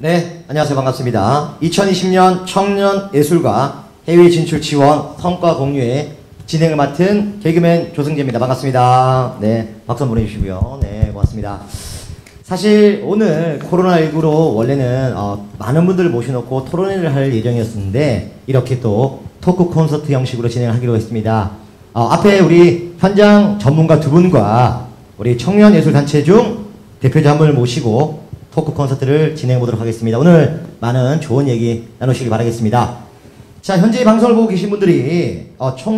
네, 안녕하세요. 반갑습니다. 2020년 청년예술가 해외 진출 지원 성과 공유의 진행을 맡은 개그맨 조승재입니다. 반갑습니다. 네, 박수 한번 보내주시고요. 네, 고맙습니다. 사실 오늘 코로나19로 원래는 많은 분들을 모셔놓고 토론회를 할 예정이었는데 이렇게 또 토크 콘서트 형식으로 진행을 하기로 했습니다. 앞에 우리 현장 전문가 두 분과 우리 청년예술단체 중 대표자 한 분을 모시고 토크 콘서트를 진행해 보도록 하겠습니다. 오늘 많은 좋은 얘기 나누시길 바라겠습니다. 자, 현재 방송을 보고 계신 분들이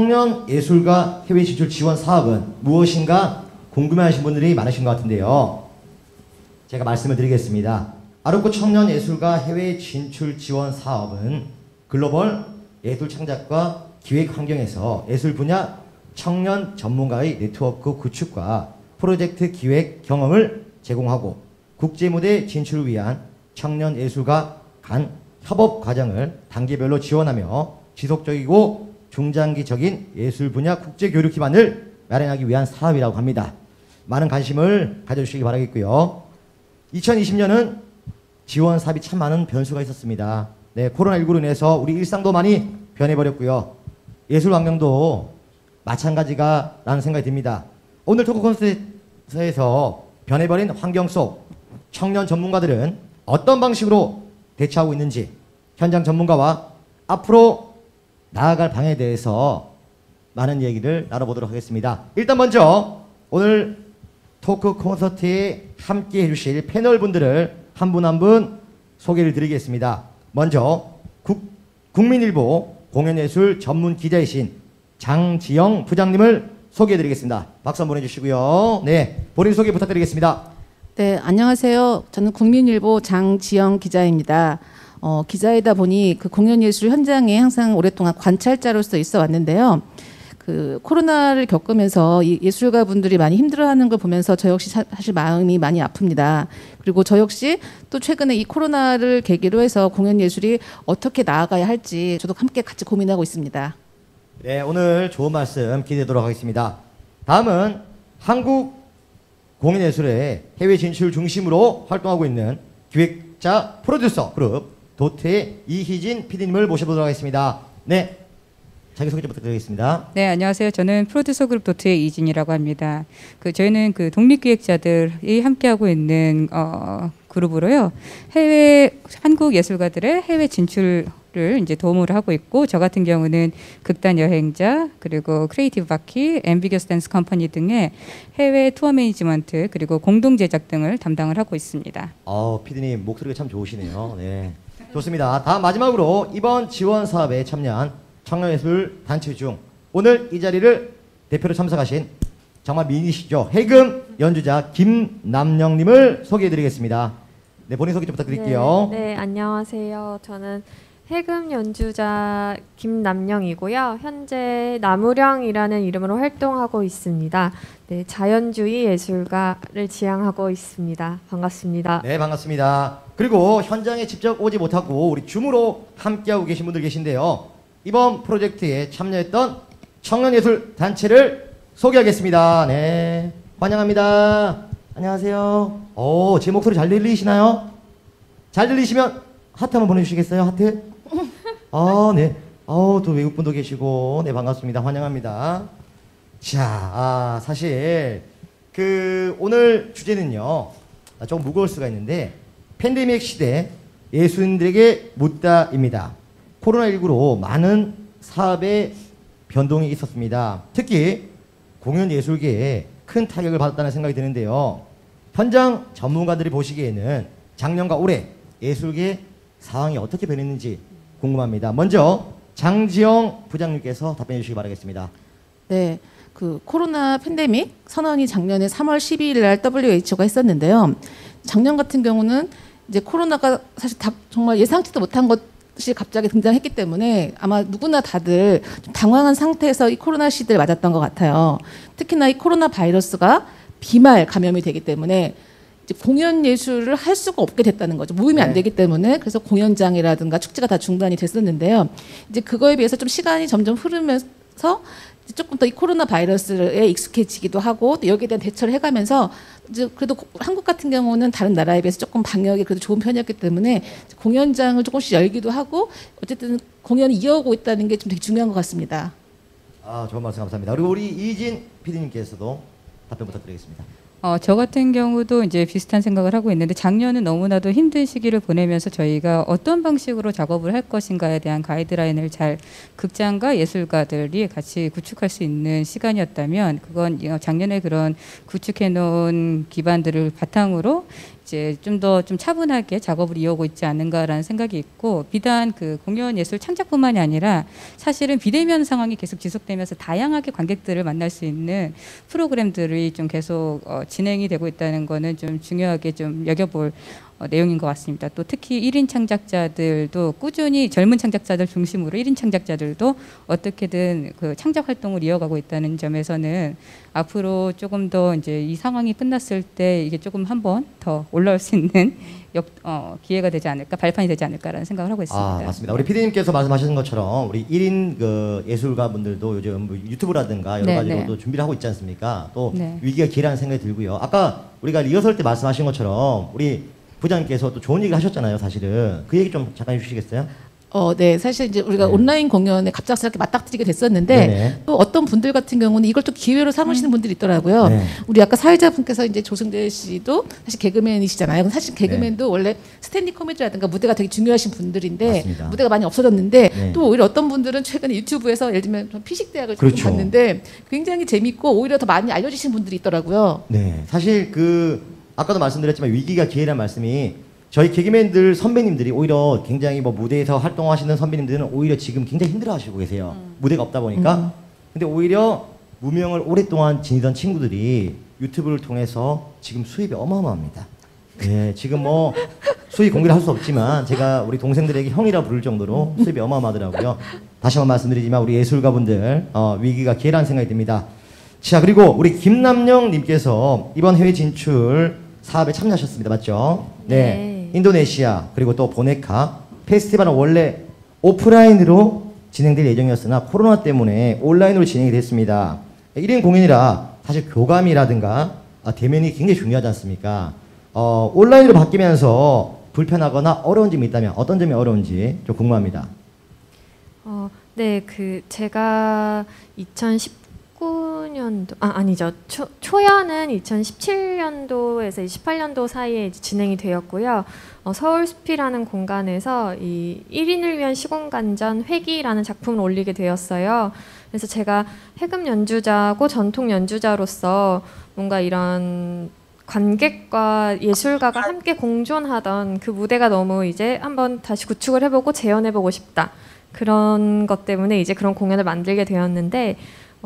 청년예술가 해외 진출 지원 사업은 무엇인가 궁금해하신 분들이 많으신 것 같은데요. 제가 말씀을 드리겠습니다. 아르코 청년예술가 해외 진출 지원 사업은 글로벌 예술 창작과 기획 환경에서 예술 분야 청년 전문가의 네트워크 구축과 프로젝트 기획 경험을 제공하고 국제무대 진출을 위한 청년예술가 간 협업 과정을 단계별로 지원하며 지속적이고 중장기적인 예술 분야 국제교류 기반을 마련하기 위한 사업이라고 합니다. 많은 관심을 가져주시기 바라겠고요. 2020년은 지원 사업이 참 많은 변수가 있었습니다. 네, 코로나19로 인해서 우리 일상도 많이 변해버렸고요. 예술 환경도 마찬가지가라는 생각이 듭니다. 오늘 토크 콘서트에서 변해버린 환경 속 청년 전문가들은 어떤 방식으로 대처하고 있는지 현장 전문가와 앞으로 나아갈 방향에 대해서 많은 얘기를 나눠보도록 하겠습니다. 일단 먼저 오늘 토크 콘서트에 함께 해주실 패널 분들을 한 분 한 분 소개를 드리겠습니다. 먼저 국민일보 공연예술 전문 기자이신 장지영 부장님을 소개해드리겠습니다. 박수 한번 해주시고요. 네, 본인 소개 부탁드리겠습니다. 네, 안녕하세요. 저는 국민일보 장지영 기자입니다. 기자이다 보니 그 공연예술 현장에 항상 오랫동안 관찰자로서 있어 왔는데요. 그 코로나를 겪으면서 이 예술가 분들이 많이 힘들어하는 걸 보면서 저 역시 사실 마음이 많이 아픕니다. 그리고 저 역시 또 최근에 이 코로나를 계기로 해서 공연예술이 어떻게 나아가야 할지 저도 함께 같이 고민하고 있습니다. 네, 오늘 좋은 말씀 기대하도록 하겠습니다. 다음은 한국 공연예술의 해외 진출 중심으로 활동하고 있는 기획자 프로듀서 그룹 도태의 이희진 PD님을 모셔보도록 하겠습니다. 네, 자기소개 좀 부탁드리겠습니다. 네, 안녕하세요. 저는 프로듀서 그룹 도트의 이진이라고 합니다. 저희는 그 독립기획자들이 함께하고 있는 그룹으로요. 한국 예술가들의 해외 진출을 이제 도움을 하고 있고, 저 같은 경우는 극단 여행자, 그리고 크리에이티브 바키, 앰비겨스 댄스 컴퍼니 등의 해외 투어 매니지먼트 그리고 공동 제작 등을 담당을 하고 있습니다. PD님 목소리가 참 좋으시네요. 네, 좋습니다. 다음 마지막으로 이번 지원 사업에 참여한 청년예술 단체 중 오늘 이 자리를 대표로 참석하신 정말 미인이시죠. 해금 연주자 김남영님을 소개해드리겠습니다. 네, 본인 소개 좀 부탁드릴게요. 네, 안녕하세요. 저는 해금 연주자 김남영이고요. 현재 나무령이라는 이름으로 활동하고 있습니다. 네, 자연주의 예술가를 지향하고 있습니다. 반갑습니다. 네, 반갑습니다. 그리고 현장에 직접 오지 못하고 우리 줌으로 함께하고 계신 분들 계신데요. 이번 프로젝트에 참여했던 청년예술 단체를 소개하겠습니다. 네, 환영합니다. 안녕하세요. 제 목소리 잘 들리시나요? 잘 들리시면 하트 한번 보내주시겠어요? 하트? 네. 또 외국분도 계시고, 네, 반갑습니다. 환영합니다. 자, 사실 오늘 주제는요, 조금 무거울 수가 있는데 팬데믹 시대 예술인들에게 묻다입니다. 코로나19로 많은 사업의 변동이 있었습니다. 특히 공연예술계에 큰 타격을 받았다는 생각이 드는데요. 현장 전문가들이 보시기에는 작년과 올해 예술계 상황이 어떻게 변했는지 궁금합니다. 먼저 장지영 부장님께서 답변해 주시기 바라겠습니다. 네, 그 코로나 팬데믹 선언이 작년에 3월 12일 날 WHO가 했었는데요. 작년 같은 경우는 이제 코로나가 사실 정말 예상치도 못한 것이 갑자기 등장했기 때문에 아마 누구나 다들 좀 당황한 상태에서 이 코로나 시대를 맞았던 것 같아요. 특히나 이 코로나 바이러스가 비말 감염이 되기 때문에 이제 공연 예술을 할 수가 없게 됐다는 거죠. 모임이 안 되기 때문에. 그래서 공연장이라든가 축제가 다 중단이 됐었는데요. 이제 그거에 비해서 좀 시간이 점점 흐르면서 조금 더 이 코로나 바이러스에 익숙해지기도 하고 또 여기에 대한 대처를 해가면서 이제 그래도 한국 같은 경우는 다른 나라에 비해서 조금 방역이 그래도 좋은 편이었기 때문에 공연장을 조금씩 열기도 하고 어쨌든 공연을 이어오고 있다는 게 좀 되게 중요한 것 같습니다. 아, 좋은 말씀 감사합니다. 그리고 우리 이진 PD님께서도 답변 부탁드리겠습니다. 저 같은 경우도 이제 비슷한 생각을 하고 있는데 작년은 너무나도 힘든 시기를 보내면서 저희가 어떤 방식으로 작업을 할 것인가에 대한 가이드라인을 잘 극장과 예술가들이 같이 구축할 수 있는 시간이었다면 그건 작년에 그런 구축해 놓은 기반들을 바탕으로 이제 좀 더 좀 차분하게 작업을 이어오고 있지 않은가라는 생각이 있고 비단 그 공연 예술 창작뿐만이 아니라 사실은 비대면 상황이 계속 지속되면서 다양하게 관객들을 만날 수 있는 프로그램들이 좀 계속 진행이 되고 있다는 거는 좀 중요하게 좀 여겨볼 내용인 것 같습니다. 또 특히 1인 창작자들도 꾸준히 젊은 창작자들 중심으로 1인 창작자들도 어떻게든 그 창작 활동을 이어가고 있다는 점에서는 앞으로 조금 더 이제 이 상황이 끝났을 때 이게 조금 한 번 더 올라올 수 있는 기회가 되지 않을까, 발판이 되지 않을까라는 생각을 하고 있습니다. 아, 맞습니다. 우리 PD님께서 말씀하신 것처럼 우리 1인 그 예술가 분들도 요즘 뭐 유튜브라든가 여러 네, 가지로도 네. 준비를 하고 있지 않습니까? 또 네. 위기가 기회라는 생각이 들고요. 아까 우리가 리허설 때 말씀하신 것처럼 우리 부장님께서 또 좋은 얘기를 하셨잖아요, 사실은. 그 얘기 좀 잠깐 해주시겠어요? 네, 사실 이제 우리가 네. 온라인 공연에 갑작스럽게 맞닥뜨리게 됐었는데 네네. 또 어떤 분들 같은 경우는 이걸 또 기회로 삼으시는 분들이 있더라고요. 네. 우리 아까 사회자분께서 이제 조승재 씨도 사실 개그맨이시잖아요. 사실 개그맨도 원래 스탠딩 코미디라든가 무대가 되게 중요하신 분들인데 맞습니다. 무대가 많이 없어졌는데 네. 또 오히려 어떤 분들은 최근에 유튜브에서 예를 들면 좀 피식대학을 조금 그렇죠. 봤는데 굉장히 재밌고 오히려 더 많이 알려주신 분들이 있더라고요. 네. 사실 그 아까도 말씀드렸지만 위기가 기회라는 말씀이 저희 개그맨들 선배님들이 오히려 굉장히 뭐 무대에서 활동하시는 선배님들은 오히려 지금 굉장히 힘들어하시고 계세요. 무대가 없다 보니까. 근데 오히려 무명을 오랫동안 지니던 친구들이 유튜브를 통해서 지금 수입이 어마어마합니다. 네, 지금 뭐 수입 공개를 할 수 없지만 제가 우리 동생들에게 형이라 부를 정도로 수입이 어마어마하더라고요. 다시 한번 말씀드리지만 우리 예술가분들 위기가 기회라는 생각이 듭니다. 자, 그리고 우리 김남영님께서 이번 해외 진출 사업에 참여하셨습니다. 맞죠? 네. 인도네시아 그리고 또 보네카 페스티벌은 원래 오프라인으로 진행될 예정이었으나 코로나 때문에 온라인으로 진행이 됐습니다. 1인 공연이라 사실 교감이라든가 대면이 굉장히 중요하지 않습니까? 온라인으로 바뀌면서 불편하거나 어려운 점이 있다면 어떤 점이 어려운지 좀 궁금합니다. 네, 제가 2019년도 아니죠. 초연은 2017년도에서 18년도 사이에 이제 진행이 되었고요. 서울숲이라는 공간에서 이 1인을 위한 시공간전 회기라는 작품을 올리게 되었어요. 그래서 제가 해금 연주자고 전통 연주자로서 뭔가 이런 관객과 예술가가 함께 공존하던 그 무대가 너무 이제 한번 다시 구축을 해보고 재현해보고 싶다. 그런 것 때문에 이제 그런 공연을 만들게 되었는데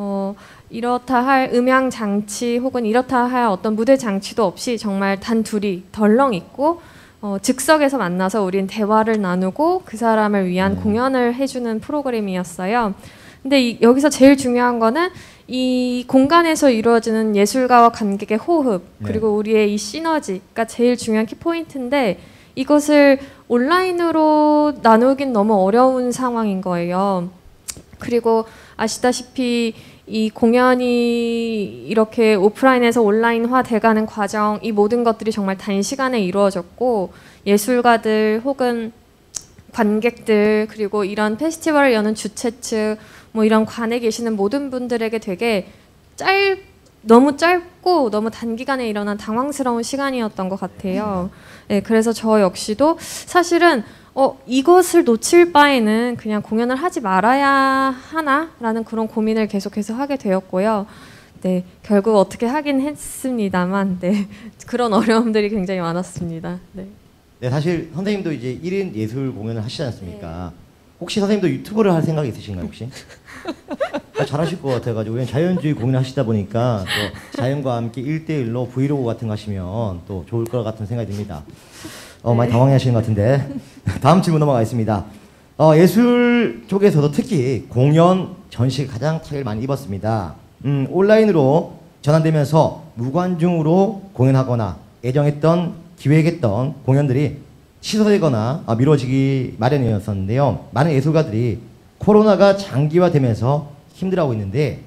이렇다 할 음향 장치 혹은 이렇다 할 어떤 무대 장치도 없이 정말 단 둘이 덜렁 있고 즉석에서 만나서 우린 대화를 나누고 그 사람을 위한 공연을 해주는 프로그램이었어요. 근데 여기서 제일 중요한 거는 이 공간에서 이루어지는 예술가와 관객의 호흡 그리고 우리의 이 시너지가 제일 중요한 키포인트인데 이것을 온라인으로 나누긴 너무 어려운 상황인 거예요. 그리고 아시다시피 이 공연이 이렇게 오프라인에서 온라인화 돼가는 과정, 이 모든 것들이 정말 단시간에 이루어졌고 예술가들 혹은 관객들 그리고 이런 페스티벌을 여는 주최 측 뭐 이런 관에 계시는 모든 분들에게 되게 너무 짧고 너무 단기간에 일어난 당황스러운 시간이었던 것 같아요. 네, 그래서 저 역시도 사실은 이것을 놓칠 바에는 그냥 공연을 하지 말아야 하나라는 그런 고민을 계속해서 하게 되었고요. 네, 결국 어떻게 하긴 했습니다만, 네, 그런 어려움들이 굉장히 많았습니다. 네. 네, 사실 선생님도 이제 1인 예술 공연을 하시지 않습니까? 혹시 선생님도 유튜브를 할 생각이 있으신가요, 혹시? 잘하실 것 같아가지고, 왜냐면 자연주의 공연을 하시다 보니까 또 자연과 함께 1대1로 브이로그 같은 거 하시면 또 좋을 것 같은 생각이 듭니다. 많이 당황해 하시는 것 같은데. 다음 질문 넘어가겠습니다. 예술 쪽에서도 특히 공연, 전시가 가장 타격을 많이 입었습니다. 온라인으로 전환되면서 무관중으로 공연하거나 예정했던, 기획했던 공연들이 취소되거나 미뤄지기 마련이었었는데요. 많은 예술가들이 코로나가 장기화되면서 힘들어하고 있는데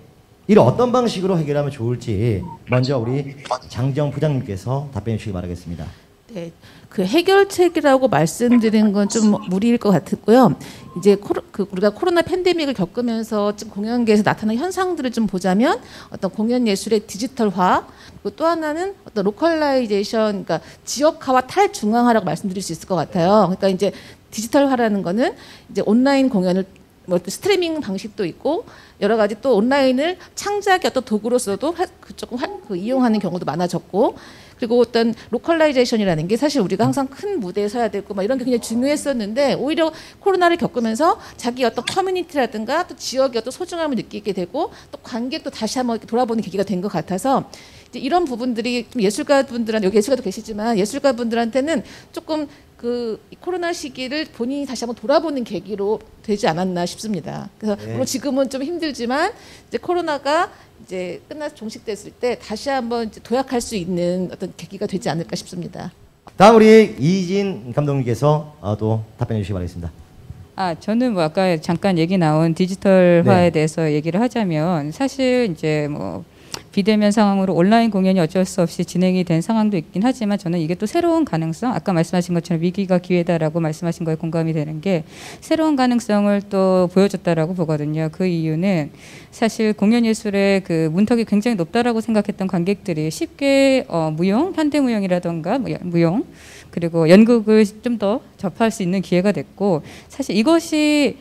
이를 어떤 방식으로 해결하면 좋을지 먼저 우리 장정 부장님께서 답변해 주시기 바라겠습니다. 네, 그 해결책이라고 말씀드리는 건 좀 무리일 것 같고요. 이제 우리가 코로나 팬데믹을 겪으면서 지금 공연계에서 나타난 현상들을 좀 보자면 어떤 공연 예술의 디지털화, 그리고 또 하나는 어떤 로컬라이제이션, 그러니까 지역화와 탈중앙화라고 말씀드릴 수 있을 것 같아요. 그러니까 이제 디지털화라는 거는 이제 온라인 공연을 뭐 스트리밍 방식도 있고 여러 가지 또 온라인을 창작의 어떤 도구로서도 조금 이용하는 경우도 많아졌고, 그리고 어떤 로컬라이제이션이라는 게 사실 우리가 항상 큰 무대에 서야 되고 막 이런 게 굉장히 중요했었는데 오히려 코로나를 겪으면서 자기 어떤 커뮤니티라든가 또 지역의 어떤 소중함을 느끼게 되고 또 관객도 다시 한번 돌아보는 계기가 된 것 같아서 이제 이런 부분들이 좀 예술가분들한테, 여기 예술가도 계시지만 예술가분들한테는 조금 그 코로나 시기를 본인이 다시 한번 돌아보는 계기로 되지 않았나 싶습니다. 그래서 네. 물론 지금은 좀 힘들지만 이제 코로나가 이제 끝나서 종식됐을 때 다시 한번 이제 도약할 수 있는 어떤 계기가 되지 않을까 싶습니다. 다음 우리 이진 감독님께서 또 답변해 주시기 바라겠습니다. 저는 뭐 아까 잠깐 얘기 나온 디지털화에 네. 대해서 얘기를 하자면 사실 이제 뭐 비대면 상황으로 온라인 공연이 어쩔 수 없이 진행이 된 상황도 있긴 하지만 저는 이게 또 새로운 가능성, 아까 말씀하신 것처럼 위기가 기회다라고 말씀하신 거에 공감이 되는 게 새로운 가능성을 또 보여줬다라고 보거든요. 그 이유는 사실 공연 예술의 그 문턱이 굉장히 높다라고 생각했던 관객들이 쉽게 무용, 현대무용이라던가 무용 그리고 연극을 좀 더 접할 수 있는 기회가 됐고, 사실 이것이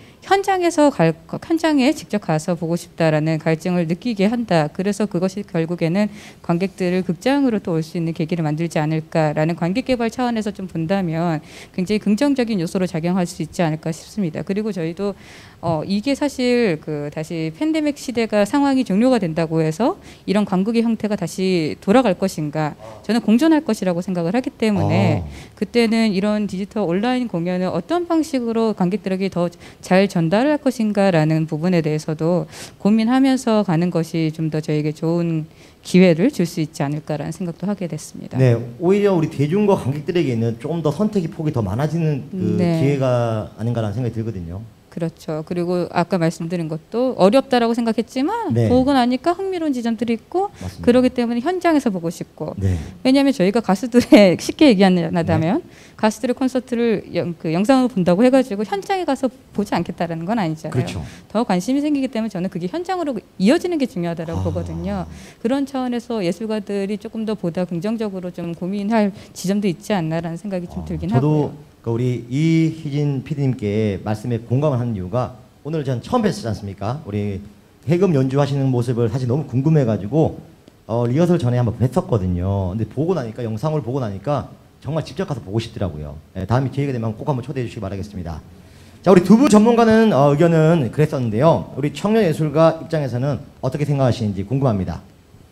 현장에 직접 가서 보고 싶다라는 갈증을 느끼게 한다. 그래서 그것이 결국에는 관객들을 극장으로 또 올 수 있는 계기를 만들지 않을까라는 관객 개발 차원에서 좀 본다면 굉장히 긍정적인 요소로 작용할 수 있지 않을까 싶습니다. 그리고 저희도 이게 사실 다시 팬데믹 시대가 상황이 종료가 된다고 해서 이런 관객의 형태가 다시 돌아갈 것인가? 저는 공존할 것이라고 생각을 하기 때문에 그때는 이런 디지털 온라인 공연을 어떤 방식으로 관객들에게 더 잘 전달할 것인가라는 부분에 대해서도 고민하면서 가는 것이 좀 더 저에게 좋은 기회를 줄 수 있지 않을까라는 생각도 하게 됐습니다. 네, 오히려 우리 대중과 관객들에게는 조금 더 선택의 폭이 더 많아지는 네. 기회가 아닌가라는 생각이 들거든요. 그렇죠. 그리고 아까 말씀드린 것도 어렵다라고 생각했지만 네. 보고 나니까 흥미로운 지점들이 있고 맞습니다. 그러기 때문에 현장에서 보고 싶고 네. 왜냐하면 저희가 가수들의 쉽게 얘기한다면 가수들의 콘서트를 영상으로 본다고 해가지고 현장에 가서 보지 않겠다라는 건 아니잖아요. 그렇죠. 더 관심이 생기기 때문에 저는 그게 현장으로 이어지는 게 중요하다고 보거든요. 그런 차원에서 예술가들이 조금 더 보다 긍정적으로 좀 고민할 지점도 있지 않나라는 생각이 좀 들긴 하고요. 저도 우리 이희진 PD님께 말씀에 공감을 하는 이유가 오늘 전 처음 뵀지 않습니까? 우리 해금 연주하시는 모습을 사실 너무 궁금해가지고 리허설 전에 한번 뵀었거든요. 근데 보고 나니까 영상을 보고 나니까 정말 직접 가서 보고 싶더라고요. 네, 다음에 기회가 되면 꼭 한번 초대해 주시기 바라겠습니다. 자, 우리 두 분 전문가는 의견은 그랬었는데요. 우리 청년 예술가 입장에서는 어떻게 생각하시는지 궁금합니다.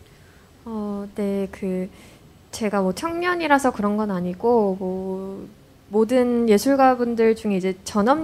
네, 제가 뭐 청년이라서 그런 건 아니고 모든 예술가분들 중에 이제 전업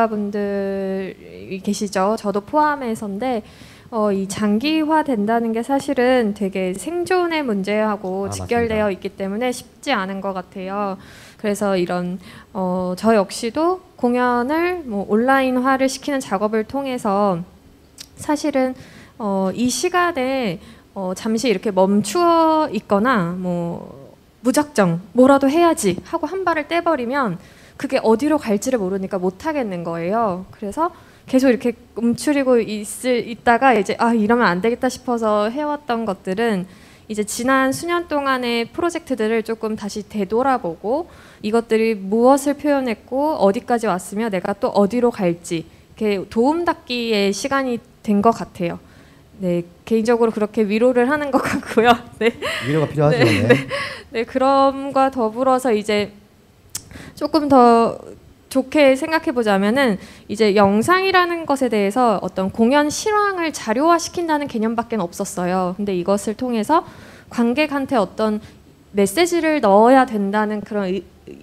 예술가분들이 계시죠. 저도 포함해서인데 이 장기화 된다는 게 사실은 되게 생존의 문제하고 직결되어 있기 때문에 쉽지 않은 것 같아요. 그래서 이런 저 역시도 공연을 뭐 온라인화를 시키는 작업을 통해서 사실은 이 시간에 잠시 이렇게 멈추어 있거나 뭐 무작정 뭐라도 해야지 하고 한 발을 떼버리면 그게 어디로 갈지를 모르니까 못 하겠는 거예요. 그래서 계속 이렇게 움츠리고 있다가 이제 이러면 안 되겠다 싶어서 해왔던 것들은 이제 지난 수년 동안의 프로젝트들을 조금 다시 되돌아보고 이것들이 무엇을 표현했고 어디까지 왔으며 내가 또 어디로 갈지 이렇게 도움닫기의 시간이 된 것 같아요. 네, 개인적으로 그렇게 위로를 하는 것 같고요. 네. 위로가 필요하죠. 네. 네, 그럼과 더불어서 이제 조금 더 좋게 생각해 보자면은 이제 영상이라는 것에 대해서 어떤 공연 실황을 자료화시킨다는 개념밖에 없었어요. 근데 이것을 통해서 관객한테 어떤 메시지를 넣어야 된다는 그런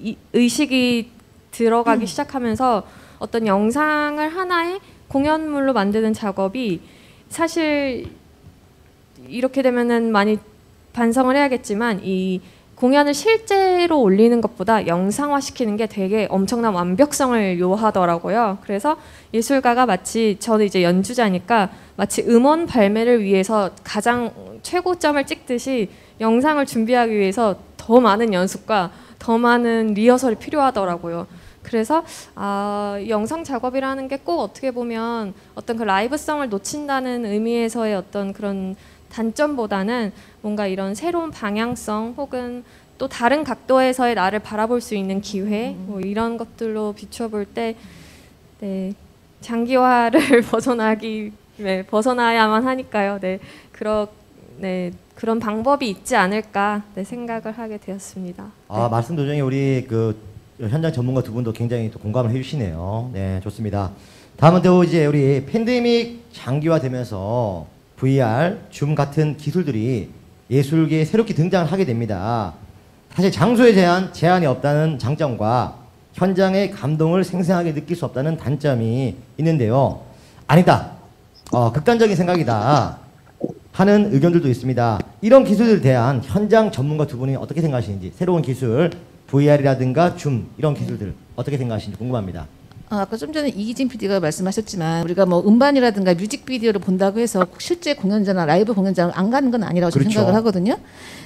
의식이 들어가기 시작하면서 어떤 영상을 하나의 공연물로 만드는 작업이 사실 이렇게 되면은 많이 반성을 해야겠지만 이 공연을 실제로 올리는 것보다 영상화시키는 게 되게 엄청난 완벽성을 요하더라고요. 그래서 예술가가 마치 저는 이제 연주자니까 마치 음원 발매를 위해서 가장 최고점을 찍듯이 영상을 준비하기 위해서 더 많은 연습과 더 많은 리허설이 필요하더라고요. 그래서 영상 작업이라는 게 꼭 어떻게 보면 어떤 그 라이브성을 놓친다는 의미에서의 어떤 그런 단점보다는 뭔가 이런 새로운 방향성 혹은 또 다른 각도에서의 나를 바라볼 수 있는 기회 뭐 이런 것들로 비춰볼 때 네, 장기화를 벗어나야만 하니까요. 네, 그런 방법이 있지 않을까 생각을 하게 되었습니다. 네. 말씀 도중에 우리 그 현장 전문가 두 분도 굉장히 또 공감을 해주시네요. 네, 좋습니다. 다음은 또 이제 우리 팬데믹 장기화되면서 VR, 줌 같은 기술들이 예술계에 새롭게 등장을 하게 됩니다. 사실 장소에 제한이 없다는 장점과 현장의 감동을 생생하게 느낄 수 없다는 단점이 있는데요. 아니다. 극단적인 생각이다. 하는 의견들도 있습니다. 이런 기술들에 대한 현장 전문가 두 분이 어떻게 생각하시는지, 새로운 기술, VR이라든가 줌 이런 기술들 어떻게 생각하시는지 궁금합니다. 아까 좀 전에 이기진 PD가 말씀하셨지만 우리가 뭐 음반이라든가 뮤직비디오를 본다고 해서 실제 공연자나 라이브 공연장을 안 가는 건 아니라고 저는 그렇죠. 생각을 하거든요.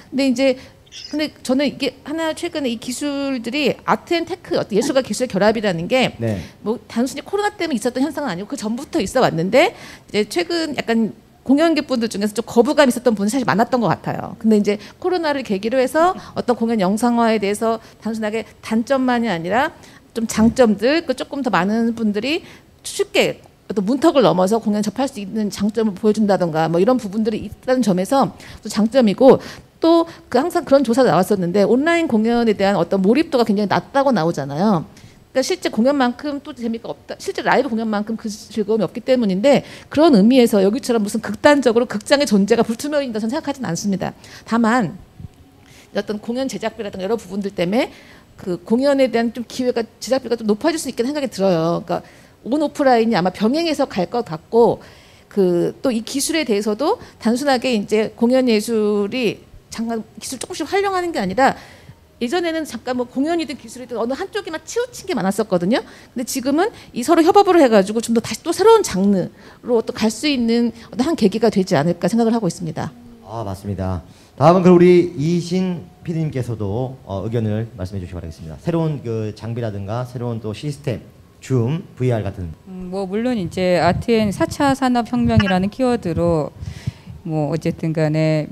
근데 저는 이게 하나 최근에 이 기술들이 아트 앤 테크 어떤 예술과 기술의 결합이라는 게 뭐 단순히 코로나 때문에 있었던 현상은 아니고 그 전부터 있어 왔는데 이제 최근 약간 공연객분들 중에서 좀 거부감 있었던 분이 사실 많았던 것 같아요. 근데 이제 코로나를 계기로 해서 어떤 공연 영상화에 대해서 단순하게 단점만이 아니라 좀 장점들, 조금 더 많은 분들이 쉽게 어떤 문턱을 넘어서 공연 접할 수 있는 장점을 보여준다던가 뭐 이런 부분들이 있다는 점에서 또 장점이고 또 그 항상 그런 조사가 나왔었는데 온라인 공연에 대한 어떤 몰입도가 굉장히 낮다고 나오잖아요. 그러니까 실제 공연만큼 또 재미가 없다. 실제 라이브 공연만큼 그 즐거움이 없기 때문인데 그런 의미에서 여기처럼 무슨 극단적으로 극장의 존재가 불투명해진다 저는 생각하지는 않습니다. 다만 어떤 공연 제작비라든가 여러 부분들 때문에 그 공연에 대한 좀 기회가 제작비가 좀 높아질 수 있겠는 생각이 들어요. 그러니까 온 오프라인이 아마 병행해서 갈 것 같고 그 또 이 기술에 대해서도 단순하게 이제 공연 예술이 잠깐 기술 조금씩 활용하는 게 아니라 예전에는 잠깐 뭐 공연이든 기술이든 어느 한쪽에만 치우친 게 많았었거든요. 근데 지금은 이 서로 협업을 해가지고 좀 더 다시 또 새로운 장르로 또 갈 수 있는 어떤 한 계기가 되지 않을까 생각을 하고 있습니다. 맞습니다. 다음은 그럼 우리 이신 PD님께서도 의견을 말씀해 주시기 바라겠습니다. 새로운 그 장비라든가 새로운 또 시스템, 줌, VR 같은. 뭐 물론 이제 아트앤 4차 산업혁명이라는 키워드로 뭐 어쨌든 간에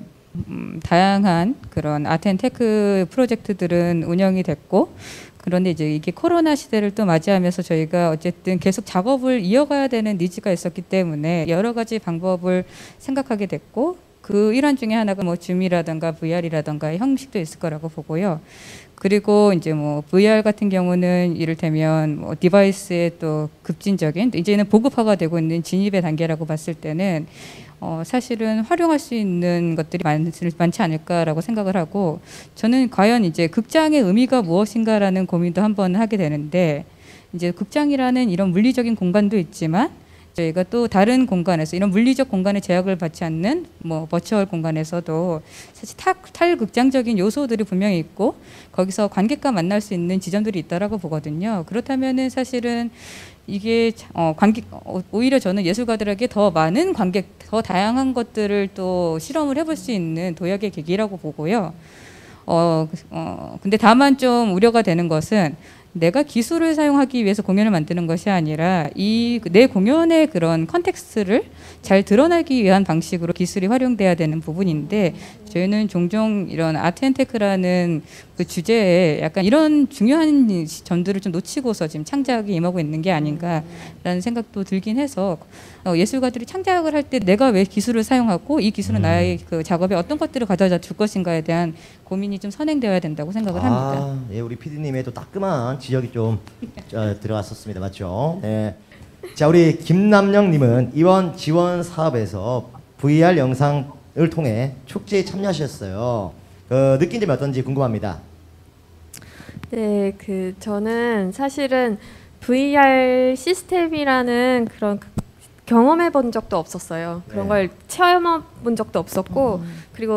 다양한 그런 아트앤테크 프로젝트들은 운영이 됐고 그런데 이제 이게 코로나 시대를 또 맞이하면서 저희가 어쨌든 계속 작업을 이어가야 되는 니즈가 있었기 때문에 여러 가지 방법을 생각하게 됐고 그 일환 중에 하나가 뭐 줌이라든가 VR이라든가 형식도 있을 거라고 보고요. 그리고 이제 뭐 VR 같은 경우는 이를테면 뭐 디바이스의 또 급진적인 이제는 보급화가 되고 있는 진입의 단계라고 봤을 때는 사실은 활용할 수 있는 것들이 많지 않을까라고 생각을 하고 저는 과연 이제 극장의 의미가 무엇인가라는 고민도 한번 하게 되는데 이제 극장이라는 이런 물리적인 공간도 있지만 저희가 또 다른 공간에서 이런 물리적 공간의 제약을 받지 않는 뭐 버추얼 공간에서도 사실 탈극장적인 요소들이 분명히 있고 거기서 관객과 만날 수 있는 지점들이 있다라고 보거든요. 그렇다면은 사실은 이게 오히려 저는 예술가들에게 더 많은 관객, 더 다양한 것들을 또 실험을 해볼 수 있는 도약의 계기라고 보고요. 근데 다만 좀 우려가 되는 것은 내가 기술을 사용하기 위해서 공연을 만드는 것이 아니라 내 공연의 그런 컨텍스트를 잘 드러내기 위한 방식으로 기술이 활용돼야 되는 부분인데 저희는 종종 이런 아트앤테크라는 그 주제에 약간 이런 중요한 점들을 좀 놓치고서 지금 창작에 임하고 있는 게 아닌가라는 생각도 들긴 해서 예술가들이 창작을 할 때 내가 왜 기술을 사용하고 이 기술은 나의 그 작업에 어떤 것들을 가져다 줄 것인가에 대한 고민이 좀 선행되어야 된다고 생각을 합니다. 예, 우리 PD님의 또 따끔한 지적이 좀 들어갔었습니다. 맞죠? 네. 자, 우리 김남영님은 이번 지원 사업에서 VR 영상을 통해 축제에 참여하셨어요. 느낀 점이 어떤지 궁금합니다. 네, 저는 사실은 VR 시스템이라는 그런 경험해 본 적도 없었어요. 그런 걸 체험해 본 적도 없었고 그리고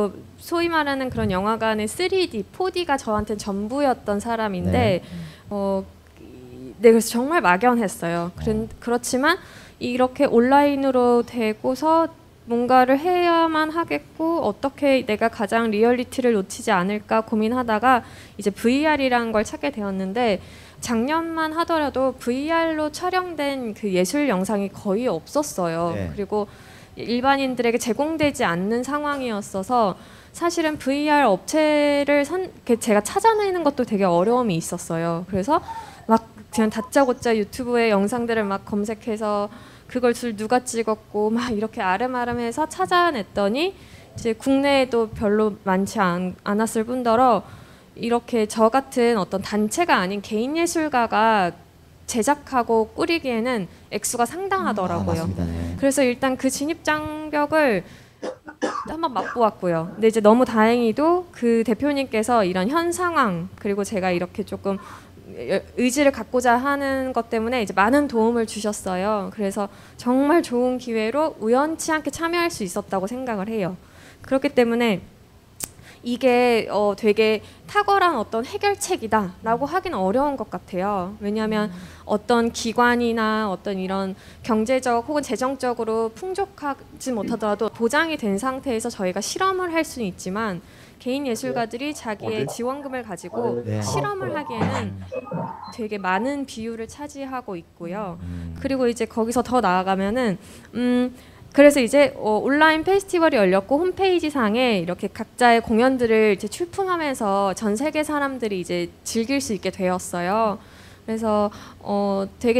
소위 말하는 그런 영화관의 3D, 4D가 저한테는 전부였던 사람인데 네. 네, 그래서 정말 막연했어요. 그렇지만 이렇게 온라인으로 되고서 뭔가를 해야만 하겠고 어떻게 내가 가장 리얼리티를 놓치지 않을까 고민하다가 이제 VR이라는 걸 찾게 되었는데 작년만 하더라도 VR로 촬영된 그 예술 영상이 거의 없었어요. 네. 그리고 일반인들에게 제공되지 않는 상황이었어서 사실은 VR 업체를 제가 찾아내는 것도 되게 어려움이 있었어요. 그래서 막 그냥 다짜고짜 유튜브에 영상들을 막 검색해서 그걸 누가 찍었고 막 이렇게 아름아름해서 찾아냈더니 이제 국내에도 별로 많지 않았을 뿐더러 이렇게 저 같은 어떤 단체가 아닌 개인 예술가가 제작하고 꾸리기에는 액수가 상당하더라고요. 맞습니다. 네. 그래서 일단 그 진입 장벽을 한번 맛보았고요. 근데 이제 너무 다행히도 그 대표님께서 이런 현 상황 그리고 제가 이렇게 조금 의지를 갖고자 하는 것 때문에 이제 많은 도움을 주셨어요. 그래서 정말 좋은 기회로 우연치 않게 참여할 수 있었다고 생각을 해요. 그렇기 때문에 이게 되게 탁월한 어떤 해결책이다라고 하기는 어려운 것 같아요. 왜냐하면 어떤 기관이나 어떤 이런 경제적 혹은 재정적으로 풍족하지 못하더라도 보장이 된 상태에서 저희가 실험을 할 수는 있지만 개인 예술가들이 자기의 지원금을 가지고 네. 실험을 하기에는 되게 많은 비율을 차지하고 있고요. 그리고 이제 거기서 더 나아가면은 그래서 이제 온라인 페스티벌이 열렸고 홈페이지 상에 이렇게 각자의 공연들을 이제 출품하면서 전 세계 사람들이 이제 즐길 수 있게 되었어요. 그래서 되게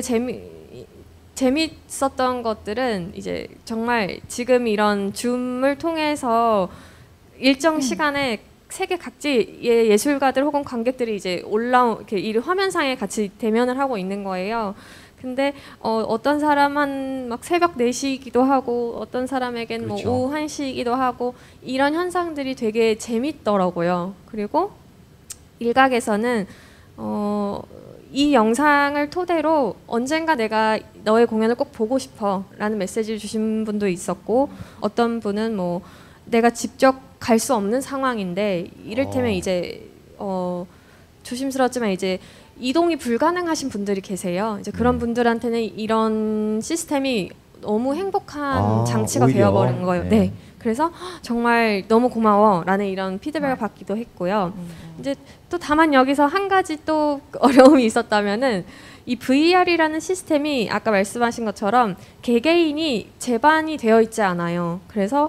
재밌었던 것들은 이제 정말 지금 이런 줌을 통해서 일정 시간에 세계 각지의 예술가들 혹은 관객들이 이제 이렇게 이 화면상에 같이 대면을 하고 있는 거예요. 근데 어떤 사람은 막 새벽 4시이기도 하고 어떤 사람에겐 그렇죠. 뭐 오후 1시이기도 하고 이런 현상들이 되게 재밌더라고요. 그리고 일각에서는 이 영상을 토대로 언젠가 내가 너의 공연을 꼭 보고 싶어 라는 메시지를 주신 분도 있었고 어떤 분은 뭐 내가 직접 갈 수 없는 상황인데 이를테면 이제 조심스럽지만 이제 이동이 불가능하신 분들이 계세요. 이제 그런 분들한테는 이런 시스템이 너무 행복한 장치가 오히려. 되어버린 거예요. 네. 네. 그래서 정말 너무 고마워라는 이런 피드백을 받기도 했고요. 이제 또 다만 여기서 한 가지 또 어려움이 있었다면은 이 VR이라는 시스템이 아까 말씀하신 것처럼 개개인이 제반이 되어 있지 않아요. 그래서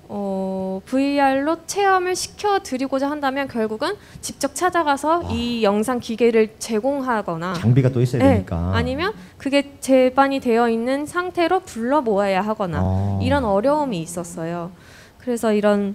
VR로 체험을 시켜드리고자 한다면 결국은 직접 찾아가서 이 영상 기계를 제공하거나 장비가 또 있어야 네, 되니까. 아니면 그게 제반이 되어 있는 상태로 불러 모아야 하거나 이런 어려움이 있었어요. 그래서 이런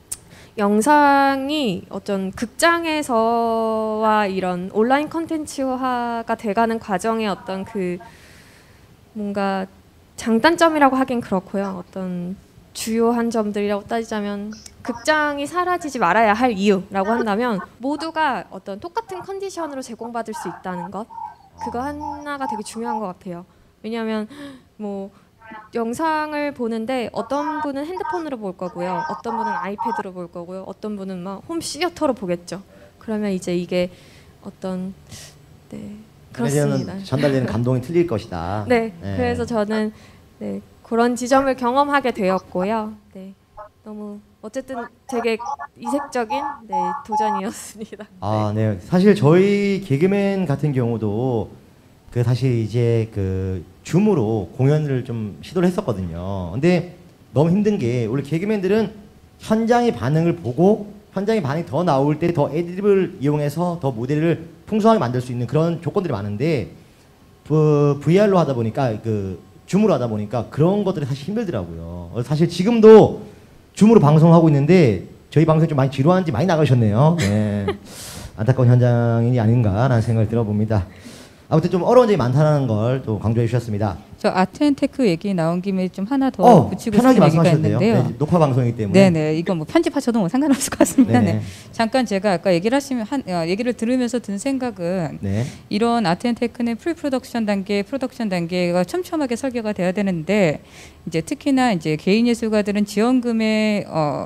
영상이 어떤 극장에서와 이런 온라인 컨텐츠화가 돼가는 과정의 어떤 그 뭔가 장단점이라고 하긴 그렇고요. 어떤 주요한 점들이라고 따지자면 극장이 사라지지 말아야 할 이유라고 한다면 모두가 어떤 똑같은 컨디션으로 제공받을 수 있다는 것 그거 하나가 되게 중요한 것 같아요. 왜냐하면 뭐 영상을 보는데 어떤 분은 핸드폰으로 볼 거고요, 어떤 분은 아이패드로 볼 거고요, 어떤 분은 막 홈시어터로 보겠죠. 그러면 이제 이게 어떤 그렇습니다. 전달되는 감동이 틀릴 것이다. 네, 그래서 저는 그런 지점을 경험하게 되었고요. 네, 너무 어쨌든 되게 이색적인 도전이었습니다. 아, 네. 사실 저희 개그맨 같은 경우도 사실 이제 줌으로 공연을 좀 시도를 했었거든요. 근데 너무 힘든 게 원래 개그맨들은 현장의 반응을 보고 현장의 반응이 더 나올 때 더 애드립을 이용해서 더 무대를 풍성하게 만들 수 있는 그런 조건들이 많은데 VR로 하다 보니까 줌으로 하다 보니까 그런 것들이 사실 힘들더라고요. 사실 지금도 줌으로 방송하고 있는데 저희 방송이 좀 많이 지루한지 많이 나가셨네요. 네. 안타까운 현장이 아닌가라는 생각을 들어봅니다. 아무튼 좀 어려운 점이 많다는 걸 또 강조해 주셨습니다. 저 아트앤테크 얘기 나온 김에 좀 하나 더 붙이고 싶은 편하게 얘기가 말씀하셔도 돼요. 있는데요. 네, 녹화 방송이기 때문에. 네네, 이거 뭐 편집하셔도 뭐 상관없을 것 같습니다. 네네. 네. 잠깐 제가 아까 얘기를 들으면서 든 생각은 네. 이런 아트앤테크는 프로덕션 단계, 프로덕션 단계가 촘촘하게 설계가 돼야 되는데 이제 특히나 이제 개인 예술가들은 지원금의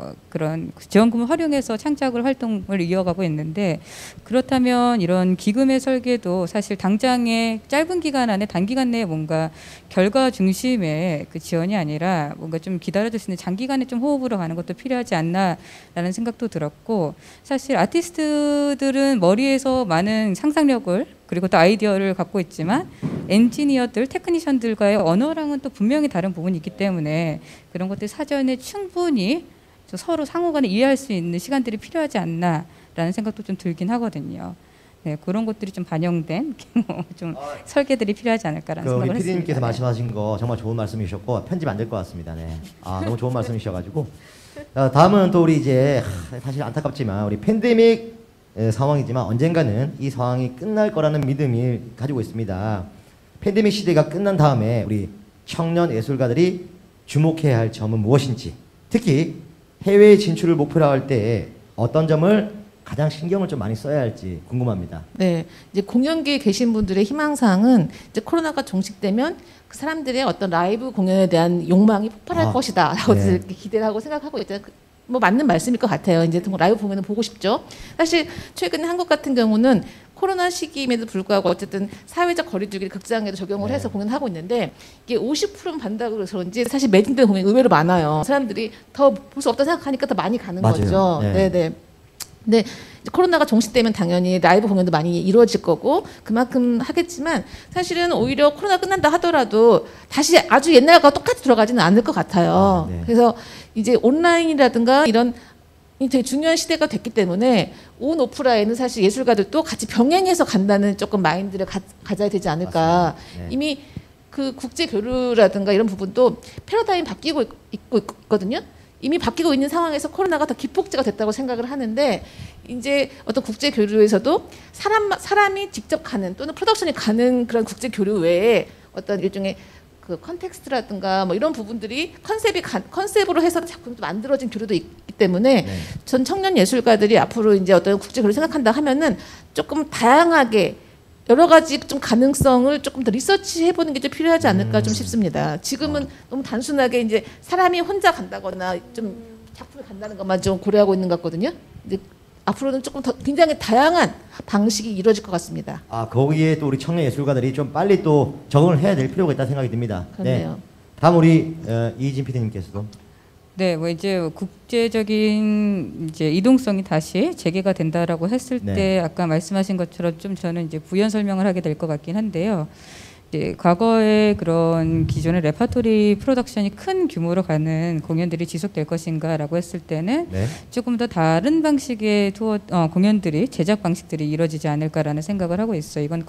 그런 지원금을 활용해서 창작을 활동을 이어가고 있는데, 그렇다면 이런 기금의 설계도 사실 당장의 짧은 기간 안에 단기간 내에 뭔가 결과 중심의 그 지원이 아니라 뭔가 좀 기다려줄 수 있는 장기간에 좀 호흡으로 가는 것도 필요하지 않나라는 생각도 들었고, 사실 아티스트들은 머리에서 많은 상상력을 그리고 또 아이디어를 갖고 있지만 엔지니어들, 테크니션들과의 언어랑은 또 분명히 다른 부분이 있기 때문에 그런 것들 사전에 충분히 서로 상호간에 이해할 수 있는 시간들이 필요하지 않나라는 생각도 좀 들긴 하거든요. 네, 그런 것들이 좀 반영된 좀 설계들이 필요하지 않을까라는 우리 생각을 했습니다. PD님께서 네. 말씀하신 거 정말 좋은 말씀이셨고 편집 안 될 것 같습니다. 네. 너무 좋은 말씀이셔가지고 다음은 또 우리 이제 사실 안타깝지만 우리 팬데믹 상황이지만 언젠가는 이 상황이 끝날 거라는 믿음을 가지고 있습니다. 팬데믹 시대가 끝난 다음에 우리 청년 예술가들이 주목해야 할 점은 무엇인지, 특히 해외 진출을 목표로 할 때 어떤 점을 가장 신경을 좀 많이 써야 할지 궁금합니다. 네, 이제 공연계에 계신 분들의 희망사항은 이제 코로나가 종식되면 그 사람들의 어떤 라이브 공연에 대한 욕망이 폭발할 것이다라고 네. 이렇게 기대를 하고 생각하고 있잖아요. 뭐 맞는 말씀일 것 같아요. 이제 라이브 공연을 보고 싶죠. 사실 최근에 한국 같은 경우는 코로나 시기임에도 불구하고 어쨌든 사회적 거리두기를 극장에도 적용을 네. 해서 공연하고 있는데 이게 50%는 반다고 그래서 그런지 사실 매진된 공연이 의외로 많아요. 사람들이 더 볼 수 없다 생각하니까 더 많이 가는 맞아요. 거죠. 네. 네. 근데 이제 코로나가 종식되면 당연히 라이브 공연도 많이 이루어질 거고 그만큼 하겠지만 사실은 오히려 코로나 끝난다 하더라도 다시 아주 옛날과 똑같이 들어가지는 않을 것 같아요. 네. 그래서 이제 온라인이라든가 이런 되게 중요한 시대가 됐기 때문에 온 오프라인은 사실 예술가들도 같이 병행해서 간다는 조금 마인드를 가져야 되지 않을까. 네. 이미 그 국제 교류라든가 이런 부분도 패러다임 바뀌고 있거든요. 이미 바뀌고 있는 상황에서 코로나가 더 기폭제가 됐다고 생각을 하는데 이제 어떤 국제 교류에서도 사람이 직접 가는 또는 프로덕션이 가는 그런 국제 교류 외에 어떤 일종의 그 컨텍스트라든가 뭐 이런 부분들이 컨셉으로 해서 작품도 만들어진 교류도 있기 때문에 네. 전 청년 예술가들이 앞으로 이제 어떤 국제 교류를 생각한다 하면은 조금 다양하게 여러 가지 좀 가능성을 조금 더 리서치 해보는 게 좀 필요하지 않을까 좀 싶습니다. 지금은 너무 단순하게 이제 사람이 혼자 간다거나 좀 작품을 간다는 것만 좀 고려하고 있는 것 같거든요. 이제 앞으로는 조금 더 굉장히 다양한 방식이 이루어질 것 같습니다. 거기에 또 우리 청년 예술가들이 좀 빨리 또 적응을 해야 될 필요가 있다는 생각이 듭니다. 그렇네요. 네. 다음 우리 이진 PD님께서도. 네, 뭐 이제 국제적인 이제 이동성이 다시 재개가 된다라고 했을 네. 때 아까 말씀하신 것처럼 좀 저는 이제 부연 설명을 하게 될 것 같긴 한데요. 이제 과거에 그런 기존의 레파토리 프로덕션이 큰 규모로 가는 공연들이 지속될 것인가라고 했을 때는 네. 조금 더 다른 방식의 공연들이 제작 방식들이 이루어지지 않을까라는 생각을 하고 있어요. 이건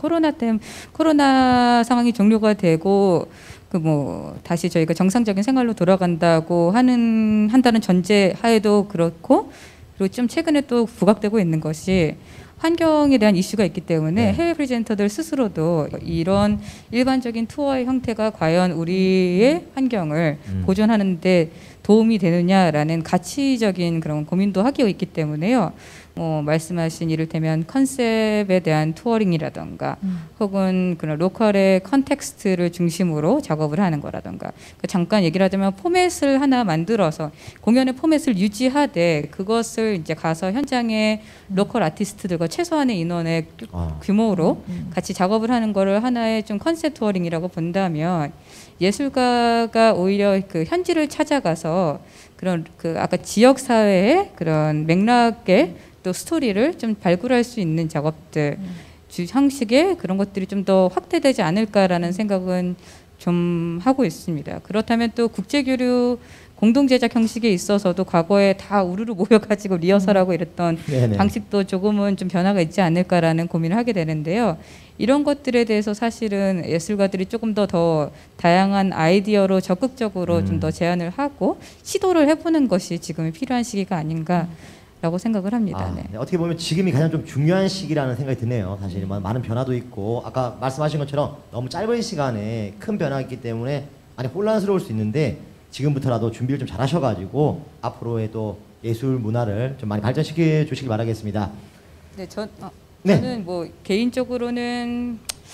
코로나 상황이 종료가 되고 다시 저희가 정상적인 생활로 돌아간다고 한다는 전제 하에도 그렇고, 그리고 좀 최근에 또 부각되고 있는 것이 환경에 대한 이슈가 있기 때문에 네. 해외 프레젠터들 스스로도 이런 일반적인 투어의 형태가 과연 우리의 환경을 보존하는 데 도움이 되느냐라는 가치적인 그런 고민도 하고 있기 때문에요. 말씀하신 이를테면 컨셉에 대한 투어링이라던가 혹은 그런 로컬의 컨텍스트를 중심으로 작업을 하는 거라던가, 잠깐 얘기를 하자면 포맷을 하나 만들어서 공연의 포맷을 유지하되 그것을 이제 가서 현장에 로컬 아티스트들과 최소한의 인원의 규모로 같이 작업을 하는 거를 하나의 좀 컨셉 투어링이라고 본다면, 예술가가 오히려 그 현지를 찾아가서 그런 그 아까 지역 사회의 그런 맥락의 또 스토리를 좀 발굴할 수 있는 작업들, 형식의 그런 것들이 좀 더 확대되지 않을까라는 생각은 좀 하고 있습니다. 그렇다면 또 국제교류 공동 제작 형식에 있어서도 과거에 다 우르르 모여가지고 리허설하고 이랬던 네네. 방식도 조금은 좀 변화가 있지 않을까라는 고민을 하게 되는데요. 이런 것들에 대해서 사실은 예술가들이 조금 더 다양한 아이디어로 적극적으로 좀 더 제안을 하고 시도를 해보는 것이 지금 필요한 시기가 아닌가라고 생각을 합니다. 네. 네. 어떻게 보면 지금이 가장 좀 중요한 시기라는 생각이 드네요. 사실 많은 변화도 있고 아까 말씀하신 것처럼 너무 짧은 시간에 큰 변화가 있기 때문에 많이 혼란스러울 수 있는데 지금부터라도 준비를 좀 잘하셔가지고 앞으로의 또 예술 문화를 좀 많이 발전시켜 주시길 바라겠습니다. 네, 네. 저는 뭐 개인적으로는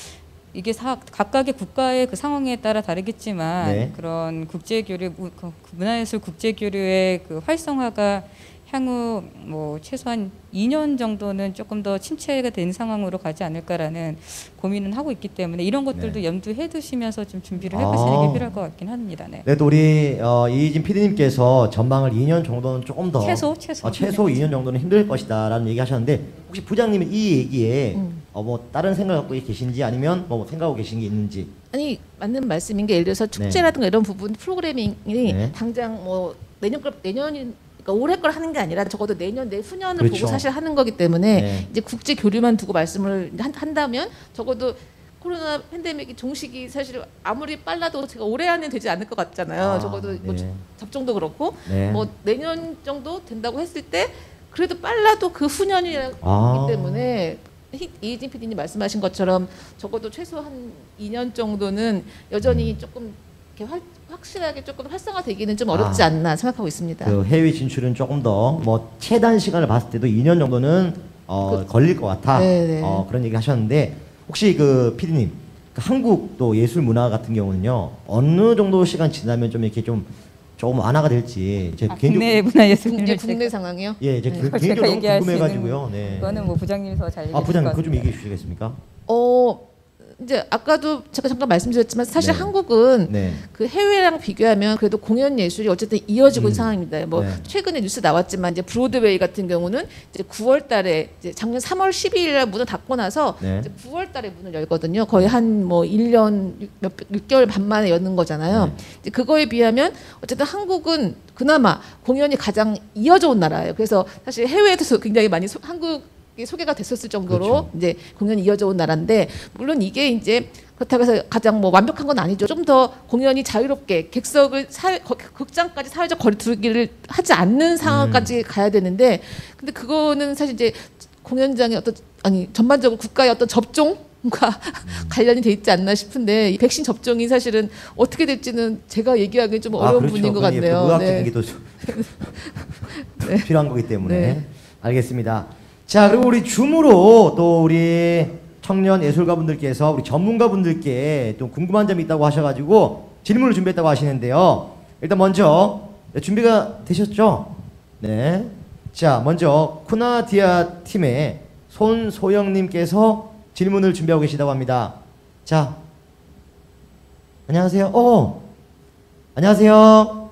이게 각각의 국가의 그 상황에 따라 다르겠지만 네. 그런 국제교류 문화예술 국제교류의 그 활성화가 향후 뭐 최소한 2년 정도는 조금 더 침체가 된 상황으로 가지 않을까라는 고민은 하고 있기 때문에 이런 것들도 네. 염두해 두시면서 좀 준비를 해보시는 게 필요할 것 같긴 합니다. 네. 네, 또 우리 이희진 PD님께서 전망을 2년 정도는 조금 더 최소 2년 정도는 힘들 것이다라는 얘기하셨는데 혹시 부장님은 이 얘기에 뭐 다른 생각 갖고 계신지 아니면 뭐 생각하고 계신 게 있는지? 아니 맞는 말씀인 게 예를 들어서 축제라든가 이런 부분 프로그래밍이 네. 당장 뭐 내년이 그러니까 올해 걸 하는 게 아니라 적어도 내년 내후년을 그렇죠. 보고 사실 하는 거기 때문에 네. 이제 국제 교류만 두고 말씀을 한다면 적어도 코로나 팬데믹이 종식이 사실 아무리 빨라도 제가 올해 안에 되지 않을 것 같잖아요. 적어도 뭐 네. 접종도 그렇고 네. 뭐 내년 정도 된다고 했을 때 그래도 빨라도 그 후년이기 때문에 이희진 PD님 말씀하신 것처럼 적어도 최소 한 2년 정도는 여전히 조금 이렇게 확실하게 조금 활성화되기는 좀 어렵지 않나 생각하고 있습니다. 그 해외 진출은 조금 더 뭐 최단 시간을 봤을 때도 2년 정도는 걸릴 것 같아. 네네. 그런 얘기 하셨는데 혹시 그 PD님 그 한국 또 예술 문화 같은 경우는요 어느 정도 시간 지나면 좀 이렇게 좀 조금 완화가 될지 제 국내 문화예술 국내 상황이요? 예, 제 제가 개인적으로 너무 얘기할 수 궁금해가지고요. 네. 그거는 뭐 부장님이 더 잘 얘기해 부장님 것 그거 좀 같습니다. 얘기해 주시겠습니까? 이제 아까도 제가 잠깐 말씀드렸지만 사실 네. 한국은 네. 그 해외랑 비교하면 그래도 공연 예술이 어쨌든 이어지고 있는 상황입니다. 뭐 네. 최근에 뉴스 나왔지만 이제 브로드웨이 같은 경우는 이제 9월달에 이제 작년 3월 12일에 문을 닫고 나서 네. 이제 9월달에 문을 열거든요. 거의 한 뭐 1년 6개월 반 만에 여는 거잖아요. 네. 이제 그거에 비하면 어쨌든 한국은 그나마 공연이 가장 이어져 온 나라예요. 그래서 사실 해외에서 굉장히 많이 한국 소개가 됐었을 정도로 그렇죠. 이제 공연이 이어져 온 나라인데 물론 이게 이제 그렇다고 해서 가장 뭐 완벽한 건 아니죠. 좀 더 공연이 자유롭게 객석을 극장까지 사회적 거리두기를 하지 않는 상황까지 가야 되는데 근데 그거는 사실 이제 공연장의 전반적으로 국가의 어떤 접종과 관련이 돼 있지 않나 싶은데 이 백신 접종이 사실은 어떻게 될지는 제가 얘기하기 좀 어려운 그렇죠. 분인 것 그건 같네요. 의학적인 게 또 필요한 거기 때문에 알겠습니다. 자, 그리고 우리 줌으로 또 우리 청년 예술가분들께서 우리 전문가분들께 또 궁금한 점이 있다고 하셔가지고 질문을 준비했다고 하시는데요. 일단 먼저 준비가 되셨죠? 네. 자, 먼저 쿠나디아 팀의 손소영님께서 질문을 준비하고 계시다고 합니다. 자, 안녕하세요. 안녕하세요.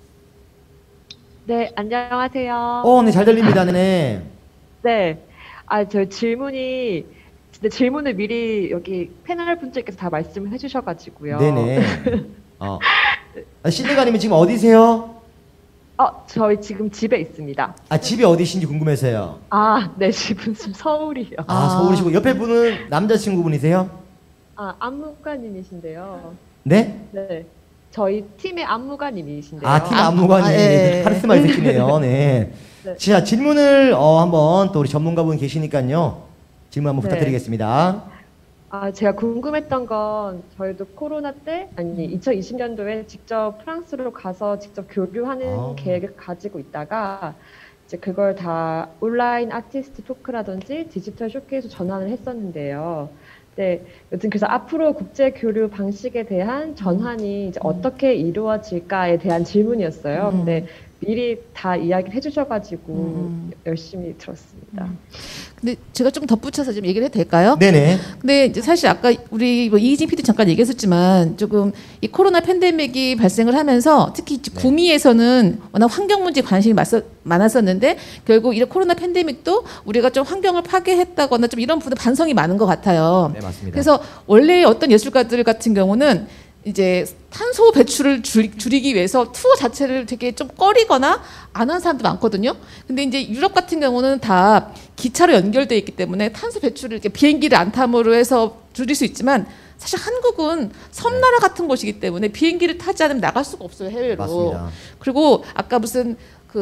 네, 안녕하세요. 네, 잘 들립니다. 네네. 네. 저 근데 질문을 미리 여기 패널 분들께서 다 말씀을 해주셔가지고요. 네네. 실례가님은 지금 어디세요? 저희 지금 집에 있습니다. 집이 어디신지 궁금해서요. 네, 지금 서울이요. 서울이시고 옆에 분은 남자친구분이세요? 안무가님이신데요. 네? 네. 저희 팀의 안무가님이신데요. 팀 안무관이 예. 카리스마 있으시네요. 네. 네. 자, 질문을 한번 또 우리 전문가분 계시니까요. 질문 한번 네. 부탁드리겠습니다. 제가 궁금했던 건 저희도 코로나 때 2020년도에 직접 프랑스로 가서 직접 교류하는 계획을 가지고 있다가 이제 그걸 다 온라인 아티스트 토크라든지 디지털 쇼케이스 전환을 했었는데요. 네, 여튼 그래서 앞으로 국제 교류 방식에 대한 전환이 이제 어떻게 이루어질까에 대한 질문이었어요. 근데 미리 다 이야기를 해주셔가지고 열심히 들었습니다. 근데 제가 좀 덧붙여서 좀 얘기를 해도 될까요? 네네. 근데 이제 사실 아까 우리 이희진 PD 잠깐 얘기했었지만 조금 이 코로나 팬데믹이 발생을 하면서 특히 구미에서는 워낙 환경 문제에 관심이 많았었는데 결국 이 코로나 팬데믹도 우리가 좀 환경을 파괴했다거나 좀 이런 부분 반성이 많은 것 같아요. 네, 맞습니다. 그래서 원래 어떤 예술가들 같은 경우는 이제 탄소 배출을 줄이기 위해서 투어 자체를 되게 좀 꺼리거나 안 하는 사람도 많거든요. 근데 이제 유럽 같은 경우는 다 기차로 연결돼 있기 때문에 탄소 배출을 이렇게 비행기를 안 탐으로 해서 줄일 수 있지만 사실 한국은 섬나라 같은 곳이기 때문에 비행기를 타지 않으면 나갈 수가 없어요, 해외로. 맞습니다. 그리고 아까 무슨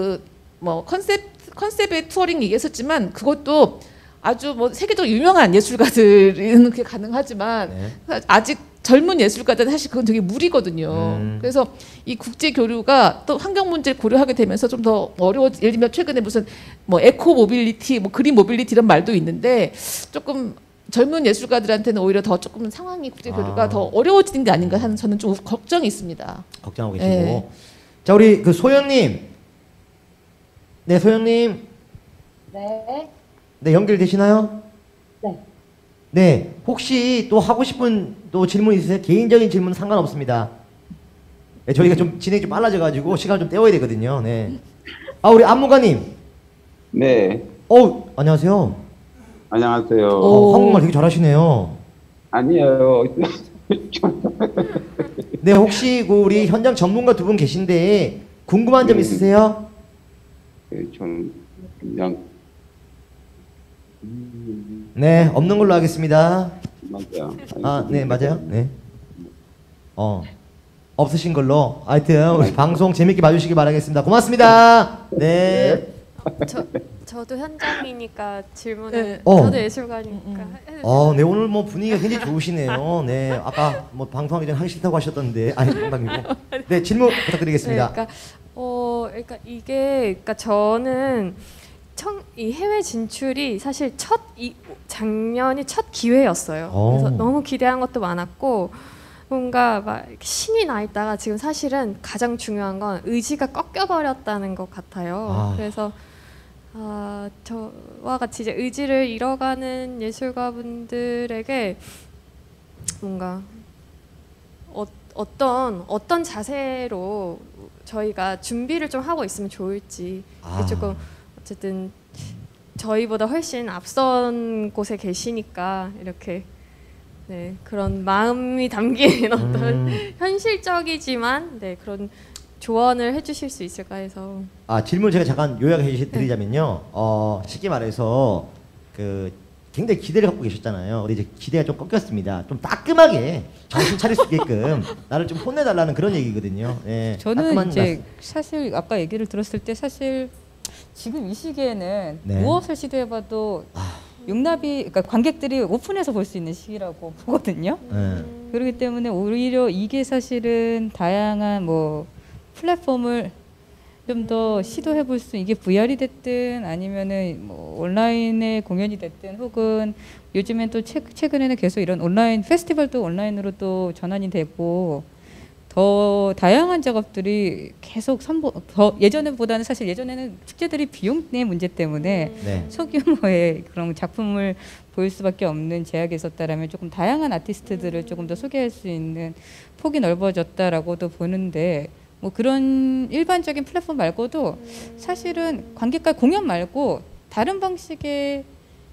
컨셉의 투어링 얘기했었지만 그것도 아주 세계적으로 유명한 예술가들은 그게 가능하지만 아직 젊은 예술가들은 사실 그건 되게 무리거든요. 그래서 이 국제 교류가 또 환경 문제를 고려하게 되면서 좀 더 예를 들면 최근에 무슨 에코 모빌리티, 그린 모빌리티 이런 말도 있는데 조금 젊은 예술가들한테는 오히려 더 조금 상황이 국제 교류가 더 어려워지는 게 아닌가 하는 저는 좀 걱정이 있습니다. 걱정하고 계시고. 네. 자, 우리 그 소연님. 네, 소연님. 네. 네, 연결되시나요? 네. 네, 혹시 또 하고 싶은 또 질문 있으세요? 개인적인 질문 상관없습니다. 네, 저희가 좀 진행이 좀 빨라져가지고 시간을 좀 때워야 되거든요. 네. 아, 우리 안무가님. 네, 안녕하세요. 안녕하세요. 한국말 되게 잘하시네요. 아니에요. 네, 혹시 그 우리 현장 전문가 두 분 계신데 궁금한 점 있으세요? 좀 그냥 네, 없는 걸로 하겠습니다. 맞아요. 아, 네, 맞아요. 네. 없으신 걸로. 하여튼 우리 방송 재밌게 봐주시기 바라겠습니다. 고맙습니다. 네. 저도 현장이니까 질문을 네. 저도 예술가니까 해도 네, 오늘 뭐 분위기가 굉장히 좋으시네요. 네, 아까 뭐 방송하기 전에 하기 싫다고 하셨던데, 아니, 농담이고. 네, 질문 부탁드리겠습니다. 네, 그러니까 이게 그러니까 저는 이 해외 진출이 사실 작년이 첫 기회였어요. 그래서 너무 기대한 것도 많았고 뭔가 막 신이 나 있다가 지금 사실은 가장 중요한 건 의지가 꺾여 버렸다는 것 같아요. 그래서 저와 같이 이제 의지를 잃어가는 예술가분들에게 뭔가 어떤 자세로 저희가 준비를 좀 하고 있으면 좋을지 조금 어쨌든 저희보다 훨씬 앞선 곳에 계시니까 이렇게 네, 그런 마음이 담긴 어떤 현실적이지만 네, 그런 조언을 해주실 수 있을까 해서. 질문 제가 잠깐 요약해 드리자면요. 쉽게 말해서 그 굉장히 기대를 갖고 계셨잖아요. 근데 이제 기대가 좀 꺾였습니다. 좀 따끔하게 정신 차릴 수 있게끔 나를 좀 혼내달라는 그런 얘기거든요. 네, 저는 이제 사실 아까 얘기를 들었을 때 사실 지금 이 시기에는 네. 무엇을 시도해봐도 용납이 그러니까 관객들이 오픈해서 볼 수 있는 시기라고 보거든요. 그렇기 때문에 오히려 이게 사실은 다양한 뭐 플랫폼을 좀 더 시도해 볼 수 이게 VR이 됐든 아니면은 뭐 온라인의 공연이 됐든 혹은 요즘엔 또 최근에는 계속 이런 온라인 페스티벌도 온라인으로 또 전환이 되고 더 다양한 작업들이 계속 더 예전보다는 사실 예전에는 축제들이 비용의 문제 때문에 네. 소규모의 그런 작품을 보일 수밖에 없는 제약이 있었다라면 조금 다양한 아티스트들을 조금 더 소개할 수 있는 폭이 넓어졌다라고도 보는데 뭐 그런 일반적인 플랫폼 말고도 사실은 관객과 공연 말고 다른 방식의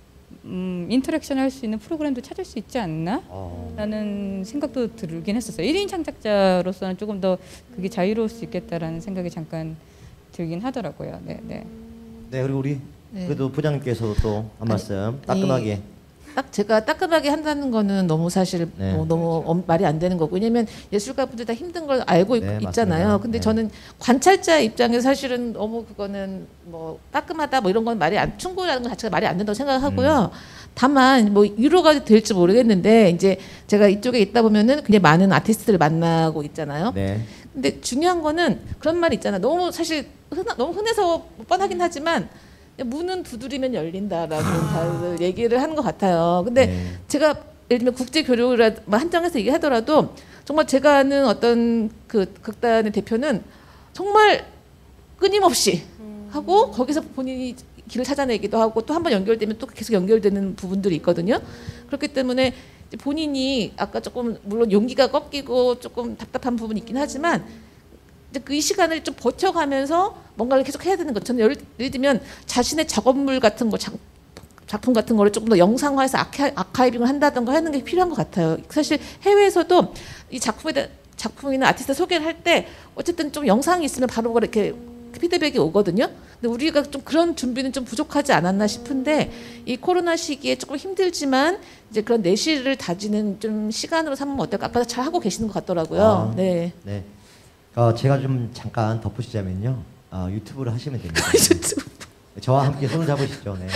인터랙션 할 수 있는 프로그램도 찾을 수 있지 않나? 라는 생각도 들긴 했었어요. 1인 창작자로서는 조금 더 그게 자유로울 수 있겠다라는 생각이 잠깐 들긴 하더라고요. 네, 네. 네, 그리고 우리 그래도 부장님께서도 또 한 말씀 따끔하게. 딱 제가 따끔하게 한다는 거는 너무 사실 네. 너무 말이 안 되는 거고 왜냐면 예술가분들 다 힘든 걸 알고 네, 있잖아요. 맞습니다. 근데 네. 저는 관찰자 입장에서 사실은 너무 그거는 뭐 따끔하다 뭐 이런 건 말이 안 충고라는 것 자체가 말이 안 된다고 생각하고요. 다만 뭐 유로가 될지 모르겠는데 이제 제가 이쪽에 있다 보면은 굉장히 많은 아티스트를 만나고 있잖아요. 네. 근데 중요한 거는 그런 말이 있잖아. 너무 사실 너무 흔해서 뻔하긴 하지만 문은 두드리면 열린다라고 다들 얘기를 하는 것 같아요. 근데 네. 제가 예를 들면 국제 교류라 한정해서 얘기하더라도 정말 제가 아는 어떤 그 극단의 대표는 정말 끊임없이 하고 거기서 본인이 길을 찾아내기도 하고 또 한 번 연결되면 또 계속 연결되는 부분들이 있거든요. 그렇기 때문에 본인이 아까 조금 물론 용기가 꺾이고 조금 답답한 부분이 있긴 하지만 이제 그 이 시간을 좀 버텨가면서 뭔가를 계속 해야 되는 것. 저는 예를 들면 자신의 작업물 같은 거 작품 같은 거를 조금 더 영상화해서 아카이빙을 한다던가 하는 게 필요한 것 같아요. 사실 해외에서도 이 작품이나 아티스트 소개를 할 때 어쨌든 좀 영상이 있으면 바로 이렇게 피드백이 오거든요. 근데 우리가 좀 그런 준비는 좀 부족하지 않았나 싶은데 이 코로나 시기에 조금 힘들지만 이제 그런 내실을 다지는 좀 시간으로 삼으면 어떨까? 아까 잘 하고 계시는 것 같더라고요. 네. 네. 제가 좀 잠깐 덧붙이자면요. 유튜브를 하시면 됩니다. 저와 함께 손을 잡으시죠. 네.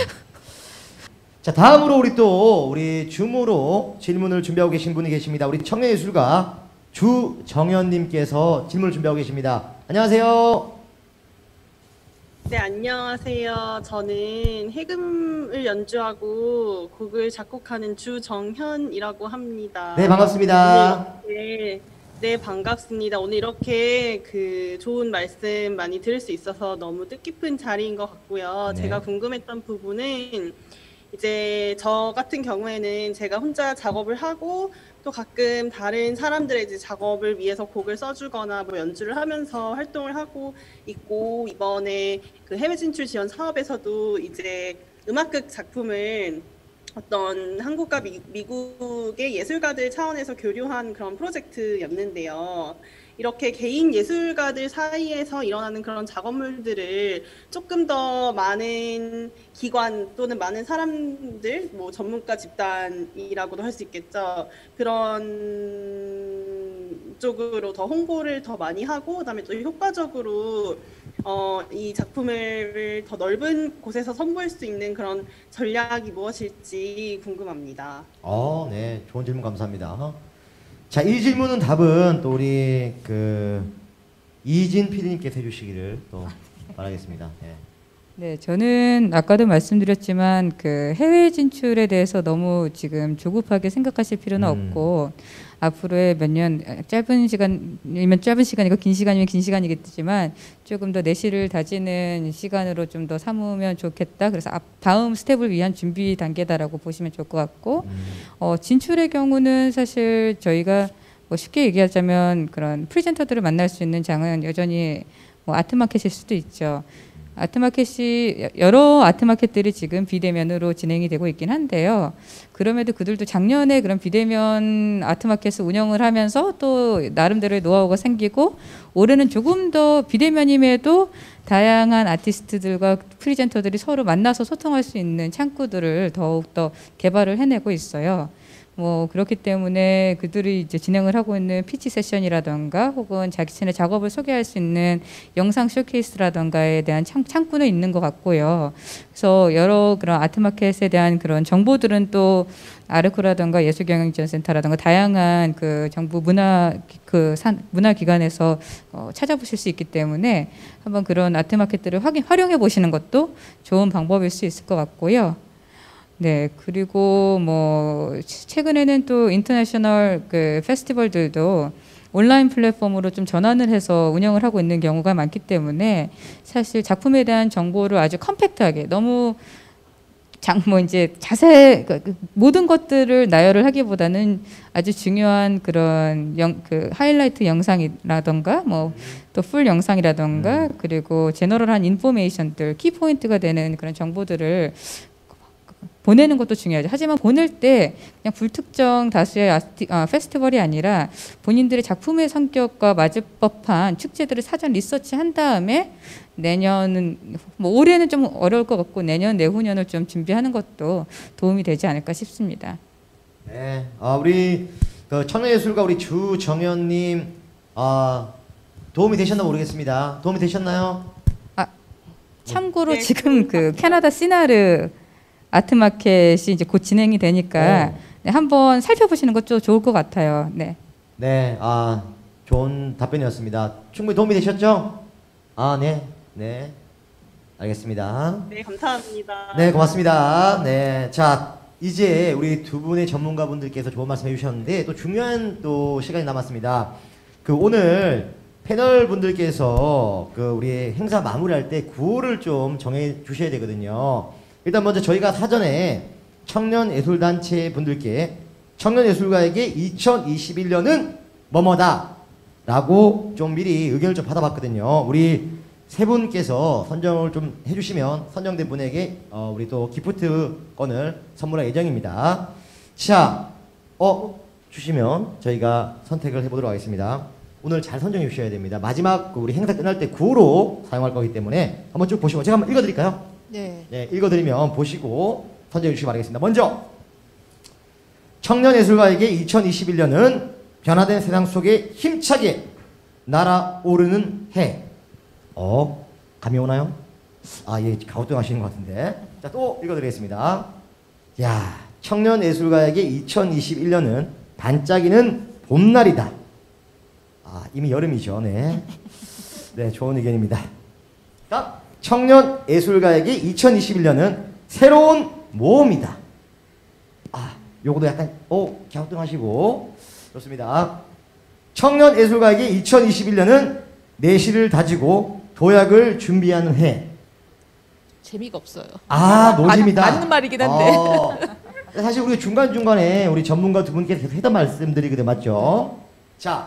자, 다음으로 우리 줌으로 질문을 준비하고 계신 분이 계십니다. 우리 청년예술가 주정현님께서 질문을 준비하고 계십니다. 안녕하세요. 네, 안녕하세요. 저는 해금을 연주하고 곡을 작곡하는 주정현이라고 합니다. 네, 반갑습니다. 네, 반갑습니다. 오늘 이렇게 그 좋은 말씀 많이 들을 수 있어서 너무 뜻깊은 자리인 것 같고요. 네. 제가 궁금했던 부분은 이제 저 같은 경우에는 제가 혼자 작업을 하고 또 가끔 다른 사람들의 이제 작업을 위해서 곡을 써주거나 뭐 연주를 하면서 활동을 하고 있고, 이번에 그 해외 진출 지원 사업에서도 이제 음악극 작품을 어떤 한국과 미국의 예술가들 차원에서 교류한 그런 프로젝트였는데요. 이렇게 개인 예술가들 사이에서 일어나는 그런 작업물들을 조금 더 많은 기관 또는 많은 사람들, 뭐 전문가 집단이라고도 할 수 있겠죠. 그런 쪽으로 더 홍보를 더 많이 하고, 그다음에 또 효과적으로 이 작품을 더 넓은 곳에서 선보일 수 있는 그런 전략이 무엇일지 궁금합니다. 네, 좋은 질문 감사합니다. 자, 이 질문은 답은 또 우리 그 이진 PD님께서 해주시기를 또 바라겠습니다. 네. 네, 저는 아까도 말씀드렸지만 그 해외 진출에 대해서 너무 지금 조급하게 생각하실 필요는 없고, 앞으로의 몇 년, 짧은 시간이면 짧은 시간이고 긴 시간이면 긴 시간이겠지만 조금 더 내실을 다지는 시간으로 좀 더 삼으면 좋겠다. 그래서 다음 스텝을 위한 준비 단계다라고 보시면 좋을 것 같고, 진출의 경우는 사실 저희가 뭐 쉽게 얘기하자면 그런 프리젠터들을 만날 수 있는 장은 여전히 뭐 아트마켓일 수도 있죠. 아트마켓이 여러 아트마켓들이 지금 비대면으로 진행이 되고 있긴 한데요. 그럼에도 그들도 작년에 그런 비대면 아트마켓을 운영을 하면서 또 나름대로의 노하우가 생기고, 올해는 조금 더 비대면임에도 다양한 아티스트들과 프리젠터들이 서로 만나서 소통할 수 있는 창구들을 더욱더 개발을 해내고 있어요. 뭐 그렇기 때문에 그들이 이제 진행을 하고 있는 피치 세션이라던가 혹은 자신의 작업을 소개할 수 있는 영상 쇼케이스라던가에 대한 창구는 있는 것 같고요. 그래서 여러 그런 아트마켓에 대한 그런 정보들은 또 아르코라던가 예술경영지원센터라던가 다양한 그 정부 문화기관에서 찾아보실 수 있기 때문에 한번 그런 아트마켓들을 활용해 보시는 것도 좋은 방법일 수 있을 것 같고요. 네, 그리고 뭐 최근에는 또 인터내셔널 그 페스티벌들도 온라인 플랫폼으로 좀 전환을 해서 운영을 하고 있는 경우가 많기 때문에 사실 작품에 대한 정보를 아주 컴팩트하게 너무 뭐 이제 모든 것들을 나열을 하기보다는 아주 중요한 그런 그 하이라이트 영상이라던가 뭐 또 풀 영상이라던가 그리고 제너럴한 인포메이션들, 키포인트가 되는 그런 정보들을 보내는 것도 중요하죠. 하지만 보낼 때 그냥 불특정 다수의 페스티벌이 아니라 본인들의 작품의 성격과 맞을 법한 축제들을 사전 리서치한 다음에 내년은 뭐 올해는 좀 어려울 것 같고 내년 내후년을 좀 준비하는 것도 도움이 되지 않을까 싶습니다. 네, 우리 그 청년예술가 우리 주정현님 도움이 되셨나 모르겠습니다. 도움이 되셨나요? 참고로 지금 그 캐나다 시나르 아트마켓이 이제 곧 진행이 되니까 네, 한번 살펴보시는 것도 좋을 것 같아요. 네. 네, 좋은 답변이었습니다. 충분히 도움이 되셨죠? 네, 알겠습니다. 네, 감사합니다. 네, 고맙습니다. 네, 자 이제 우리 두 분의 전문가분들께서 좋은 말씀 해주셨는데 또 중요한 또 시간이 남았습니다. 그 오늘 패널 분들께서 그 우리 행사 마무리할 때 구호를 좀 정해 주셔야 되거든요. 일단 먼저 저희가 사전에 청년예술단체 분들께 청년예술가에게 2021년은 뭐뭐다 라고 좀 미리 의견을 좀 받아봤거든요. 우리 세 분께서 선정을 좀 해주시면 선정된 분에게 우리 또 기프트권을 선물할 예정입니다. 자, 주시면 저희가 선택을 해보도록 하겠습니다. 오늘 잘 선정해 주셔야 됩니다. 마지막 우리 행사 끝날 때 구호로 사용할 거기 때문에 한번 쭉 보시고 제가 한번 읽어드릴까요? 네, 읽어드리면 보시고 선정해 주시기 바라겠습니다. 먼저 청년예술가에게 2021년은 변화된 세상 속에 힘차게 날아오르는 해. 감이 오나요? 예, 가우뚱하시는 것 같은데. 자, 또 읽어드리겠습니다. 야, 청년예술가에게 2021년은 반짝이는 봄날이다. 이미 여름이죠. 네. 네, 좋은 의견입니다. 청년 예술가에게 2021년은 새로운 모험이다. 아, 요거도 약간 갸우뚱하시고 좋습니다. 청년 예술가에게 2021년은 내실을 다지고 도약을 준비하는 해. 재미가 없어요. 아, 노잼이다. 맞는 말이긴 한데. 사실 우리 중간중간에 우리 전문가 두 분께 계속 했던 말씀드리거든요. 맞죠? 자,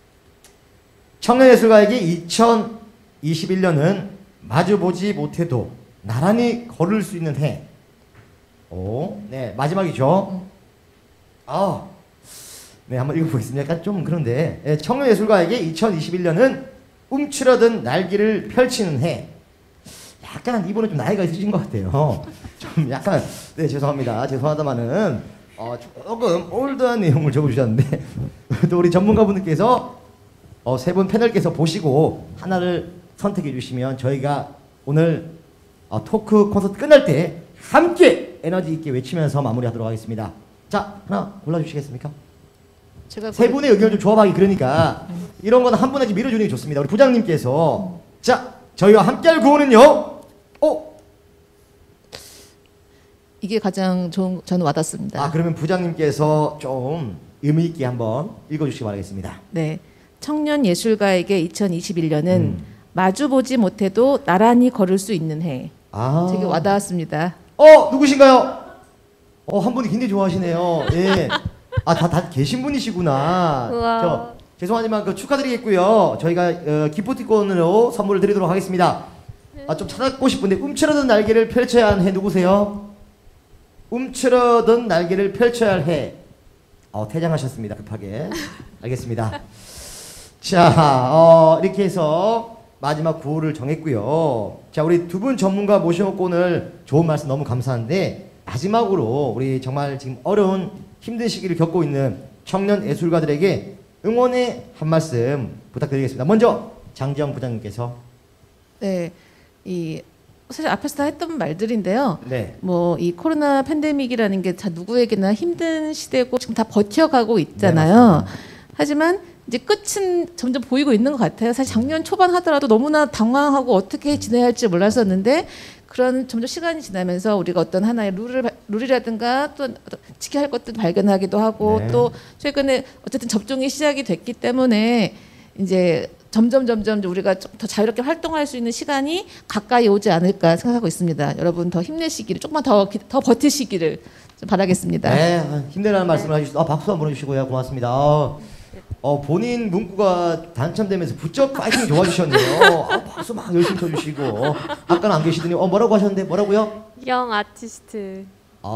청년예술가에게 2021년은 마주보지 못해도 나란히 걸을 수 있는 해. 네, 마지막이죠. 네, 한번 읽어보겠습니다. 약간 좀 그런데. 네, 청년예술가에게 2021년은 움츠러든 날개를 펼치는 해. 약간 이분은 좀 나이가 있으신 것 같아요. 좀 약간, 네, 죄송합니다. 죄송하다마는, 조금 올드한 내용을 적어주셨는데, 또 우리 전문가분들께서, 세 분 패널께서 보시고 하나를 선택해 주시면 저희가 오늘 토크 콘서트 끝날 때 함께 에너지 있게 외치면서 마무리하도록 하겠습니다. 자, 하나 골라주시겠습니까? 제가 세 분의 의견을 좀 조합하기 그러니까 이런 거는 한 분에게 밀어주는 게 좋습니다. 우리 부장님께서 자, 저희와 함께할 구호는요. 이게 가장 저는 와닿습니다. 그러면 부장님께서 좀 의미 있게 한번 읽어주시기 바라겠습니다. 네, 청년 예술가에게 2021년은 마주보지 못해도 나란히 걸을 수 있는 해. 되게 와닿았습니다. 누구신가요? 한 분이 굉장히 좋아하시네요. 예. 다 계신 분이시구나. 우와. 죄송하지만 축하드리겠고요. 저희가 기프티콘으로 선물을 드리도록 하겠습니다. 좀 찾고 싶은데 움츠러든 날개를 펼쳐야 하는 해 누구세요? 움츠러든 날개를 펼쳐야 할 해. 퇴장하셨습니다. 급하게. 알겠습니다. 자, 이렇게 해서 마지막 구호를 정했고요. 자, 우리 두 분 전문가 모셔놓고 오늘 좋은 말씀 너무 감사한데 마지막으로 우리 정말 지금 어려운 힘든 시기를 겪고 있는 청년 예술가들에게 응원의 한 말씀 부탁드리겠습니다. 먼저 장지영 부장님께서. 네, 사실 앞에서 다 했던 말들인데요. 네. 뭐 이 코로나 팬데믹이라는 게 다 누구에게나 힘든 시대고 지금 다 버텨가고 네, 있잖아요. 하지만 이제 끝은 점점 보이고 있는 것 같아요. 사실 작년 초반 하더라도 너무나 당황하고 어떻게 지내야 할지 몰랐었는데 그런 점점 시간이 지나면서 우리가 어떤 하나의 룰이라든가 또 지켜야 할 것들 발견하기도 하고 네. 또 최근에 어쨌든 접종이 시작이 됐기 때문에 이제 점점 우리가 좀 더 자유롭게 활동할 수 있는 시간이 가까이 오지 않을까 생각하고 있습니다. 여러분 더 힘내시기를 조금만 더 버티시기를 좀 바라겠습니다. 네, 힘내라는 말씀을 해주셔서 박수 한번 해주시고요. 고맙습니다. 본인 문구가 당첨되면서 부쩍 파이팅 좋아지셨네요. 박수 막 열심히 쳐주시고 아까는 안 계시더니 뭐라고 하셨는데 뭐라고요? 영 아티스트.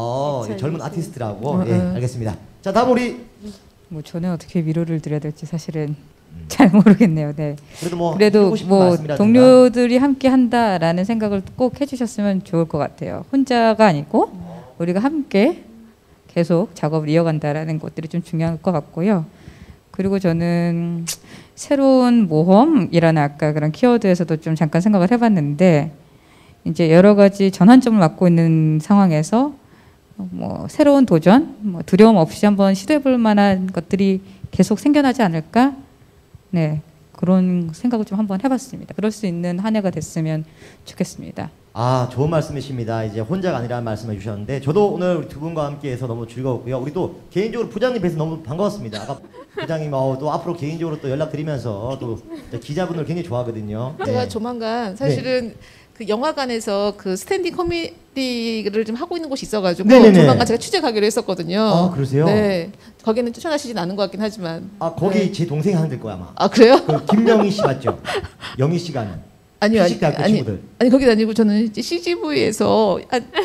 젊은 아티스트라고. 예, 알겠습니다. 자, 다음 우리 저는 어떻게 위로를 드려야 될지 사실은 잘 모르겠네요. 네. 그래도 뭐 말씀이라든가. 동료들이 함께 한다라는 생각을 꼭 해주셨으면 좋을 것 같아요. 혼자가 아니고 우리가 함께 계속 작업을 이어간다라는 것들이 좀 중요할 것 같고요. 그리고 저는 새로운 모험이라는 아까 그런 키워드에서도 좀 잠깐 생각을 해봤는데 이제 여러 가지 전환점을 맞고 있는 상황에서 새로운 도전, 두려움 없이 한번 시도해볼 만한 것들이 계속 생겨나지 않을까? 네, 그런 생각을 좀 한번 해봤습니다. 그럴 수 있는 한 해가 됐으면 좋겠습니다. 좋은 말씀이십니다. 이제 혼자가 아니라는 말씀을 해주셨는데 저도 오늘 우리 두 분과 함께해서 너무 즐거웠고요. 우리 또 개인적으로 부장님 뵈서 너무 반가웠습니다. 아까 부장님 또 앞으로 개인적으로 또 연락드리면서 또 기자분들 굉장히 좋아하거든요. 제가 네. 조만간 사실은 그 영화관에서 그 스탠딩 코미디를 좀 하고 있는 곳이 있어가지고 네네네. 조만간 제가 취재 가기로 했었거든요. 그러세요? 네, 거기는 쫓아나시진 않은 것 같긴 하지만. 거기 네. 제 동생이 하는 될 거야 아마. 그래요? 그 김명희 씨 맞죠? 영희 씨가 하는. 아니요, 피식대학교 친구들. 아니 거긴 아니고 저는 이제 CGV에서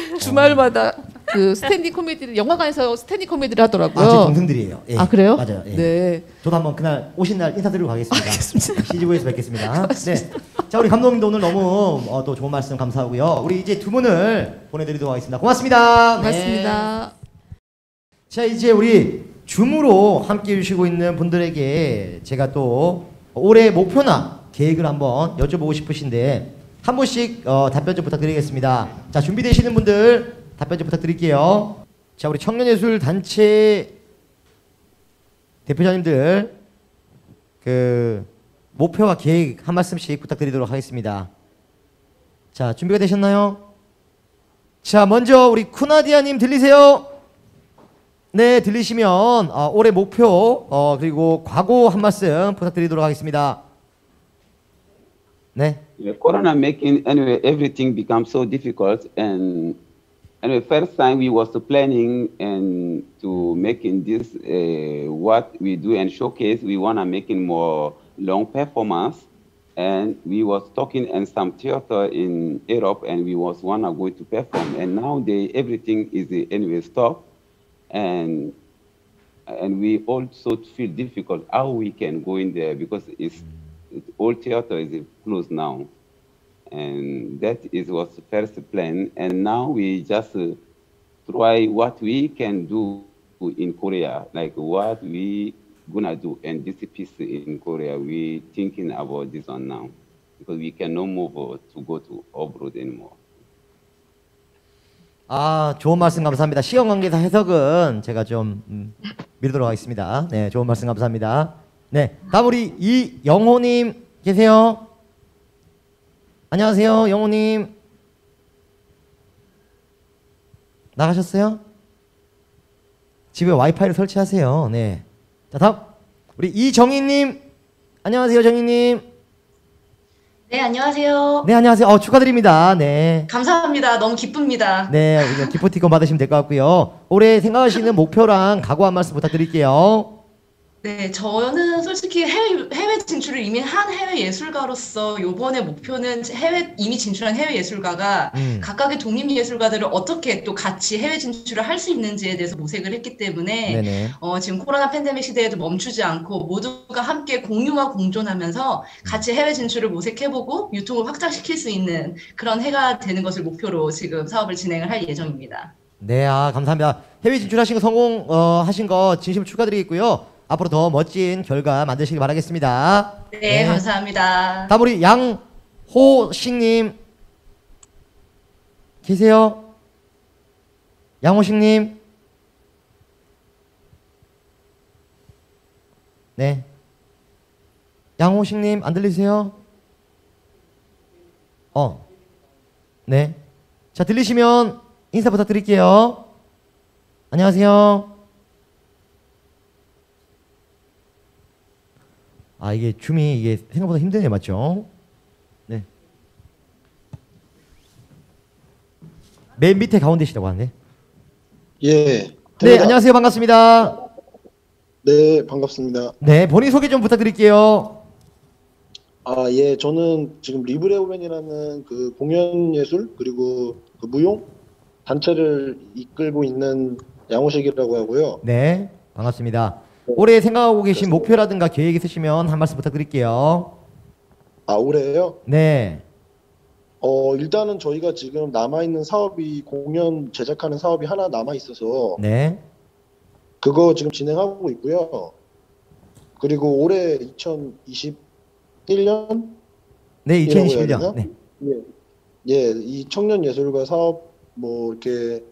주말마다 그 스탠딩 코미디를 영화관에서 스탠딩 코미디를 하더라고요. 제 동생들이에요. 예. 그래요? 맞아요. 예. 네. 저도 한번 그날 오신 날 인사드리고 가겠습니다. CGV에서 뵙겠습니다. 네. 자, 우리 감독님도 오늘 너무 또 좋은 말씀 감사하고요. 우리 이제 두 분을 보내드리도록 하겠습니다. 고맙습니다. 고맙습니다. 네. 자, 이제 우리 줌으로 함께 해주시고 있는 분들에게 제가 또 올해 목표나 계획을 한번 여쭤보고 싶으신데 한 분씩 답변 좀 부탁드리겠습니다. 자, 준비되시는 분들 답변 좀 부탁드릴게요. 자, 우리 청년예술단체 대표자님들 그 목표와 계획 한 말씀씩 부탁드리도록 하겠습니다. 자, 준비가 되셨나요? 자, 먼저 우리 쿠나디아님 들리세요? 네, 들리시면 올해 목표 그리고 과거 한 말씀 부탁드리도록 하겠습니다. 네. Yeah, Corona making anyway everything become so difficult, and anyway first time we was planning and to making this what we do and showcase. We wanna making more long performance, and we was talking in some theater in Europe, and we was wanna go to perform. And now everything is anyway stopped, and we also feel difficult how we can go in there because all theater is closed now, and that is was the first plan. And now we just try what we can do in Korea, like what we gonna do and this piece in Korea. We thinking about this one now because we cannot move to go to abroad anymore. 아, 좋은 말씀 감사합니다. 시간 관계상 해석은 제가 좀 미루도록 하겠습니다. 네, 좋은 말씀 감사합니다. 네, 다음 우리 이영호님 계세요? 안녕하세요, 영호님. 나가셨어요? 집에 와이파이를 설치하세요. 네. 자, 다음 우리 이정희님. 안녕하세요, 정희님. 네, 안녕하세요. 네, 안녕하세요. 축하드립니다. 네. 감사합니다. 너무 기쁩니다. 네, 기프티콘 받으시면 될 것 같고요. 올해 생각하시는 목표랑 각오 한 말씀 부탁드릴게요. 네, 저는 솔직히 해외 진출을 이미 한 해외 예술가로서 요번에 목표는 이미 진출한 해외 예술가가 각각의 독립 예술가들을 어떻게 또 같이 해외 진출을 할 수 있는지에 대해서 모색을 했기 때문에 네네. 지금 코로나 팬데믹 시대에도 멈추지 않고 모두가 함께 공유와 공존하면서 같이 해외 진출을 모색해보고 유통을 확장시킬 수 있는 그런 해가 되는 것을 목표로 지금 사업을 진행을 할 예정입니다. 네, 감사합니다. 해외 진출하신 거 하신 거 진심으로 축하드리겠고요. 앞으로 더 멋진 결과 만드시길 바라겠습니다. 네, 감사합니다. 다음 우리 양호식님 계세요? 양호식님. 네. 양호식님 안 들리세요? 네. 자, 들리시면 인사 부탁드릴게요. 안녕하세요. 이게 줌이 이게 생각보다 힘드네요, 맞죠? 네. 맨 밑에 가운데시라고 하는데. 예. 네, 안녕하세요, 반갑습니다. 네, 반갑습니다. 네, 본인 소개 좀 부탁드릴게요. 예, 저는 지금 리브레오벤이라는 그 공연 예술 그리고 그 무용 단체를 이끌고 있는 양호식이라고 하고요. 네, 반갑습니다. 올해 생각하고 계신 목표라든가 계획 있으시면 한 말씀 부탁드릴게요. 올해요? 네. 일단은 저희가 지금 남아있는 사업이 공연 제작하는 사업이 하나 남아있어서 네. 그거 지금 진행하고 있고요. 그리고 올해 2021년? 네, 2021년. 네. 예, 이 청년 예술가 사업 뭐 이렇게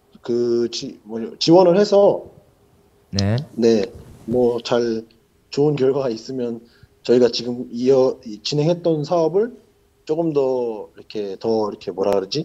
지원을 해서 네. 네, 뭐 잘 좋은 결과가 있으면 저희가 지금 진행했던 사업을 조금 더 이렇게 뭐라 그러지?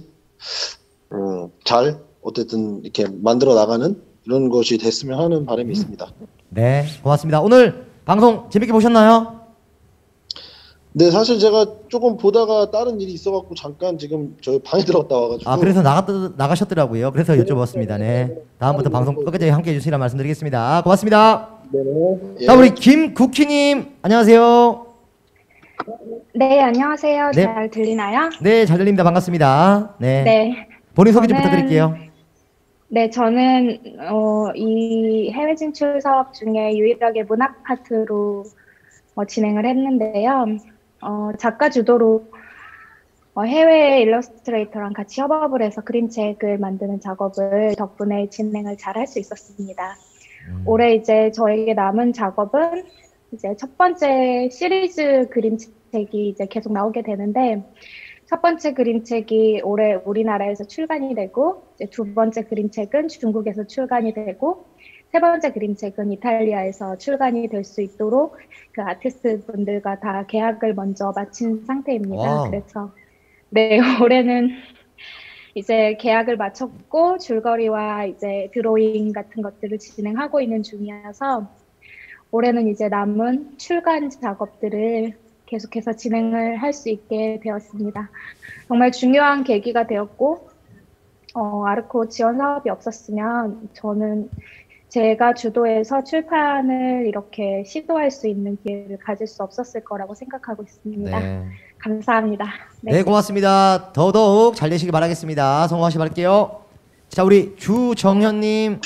잘 어쨌든 이렇게 만들어 나가는 이런 것이 됐으면 하는 바람이 있습니다. 네, 고맙습니다. 오늘 방송 재밌게 보셨나요? 네, 사실 제가 조금 보다가 다른 일이 있어갖고 잠깐 지금 저희 방에 들어갔다 와가지고. 그래서 나가셨더라고요. 그래서 여쭤봤습니다. 네. 다음부터 방송 끝까지 함께 해주시라 말씀드리겠습니다. 고맙습니다. 네. 다음 우리 김국희님, 안녕하세요. 네, 안녕하세요. 네. 잘 들리나요? 네, 잘 들립니다. 반갑습니다. 네. 네. 본인 소개 좀 부탁드릴게요. 네, 저는 이 해외 진출 사업 중에 유일하게 문학 파트로 진행을 했는데요. 작가 주도로 해외 일러스트레이터랑 같이 협업을 해서 그림책을 만드는 작업을 덕분에 진행을 잘 할 수 있었습니다. 올해 이제 저에게 남은 작업은 이제 첫 번째 시리즈 그림책이 이제 계속 나오게 되는데, 첫 번째 그림책이 올해 우리나라에서 출간이 되고, 이제 두 번째 그림책은 중국에서 출간이 되고, 세 번째 그림책은 이탈리아에서 출간이 될 수 있도록 그 아티스트 분들과 다 계약을 먼저 마친 상태입니다. 와우. 그래서 네, 올해는 이제 계약을 마쳤고 줄거리와 이제 드로잉 같은 것들을 진행하고 있는 중이어서 올해는 이제 남은 출간 작업들을 계속해서 진행을 할 수 있게 되었습니다. 정말 중요한 계기가 되었고 아르코 지원 사업이 없었으면 저는 제가 주도해서 출판을 이렇게 시도할 수 있는 기회를 가질 수 없었을 거라고 생각하고 있습니다. 네. 감사합니다. 네, 고맙습니다. 더더욱 잘 되시길 바라겠습니다. 성공하시길 바랄게요. 자, 우리 주정현님.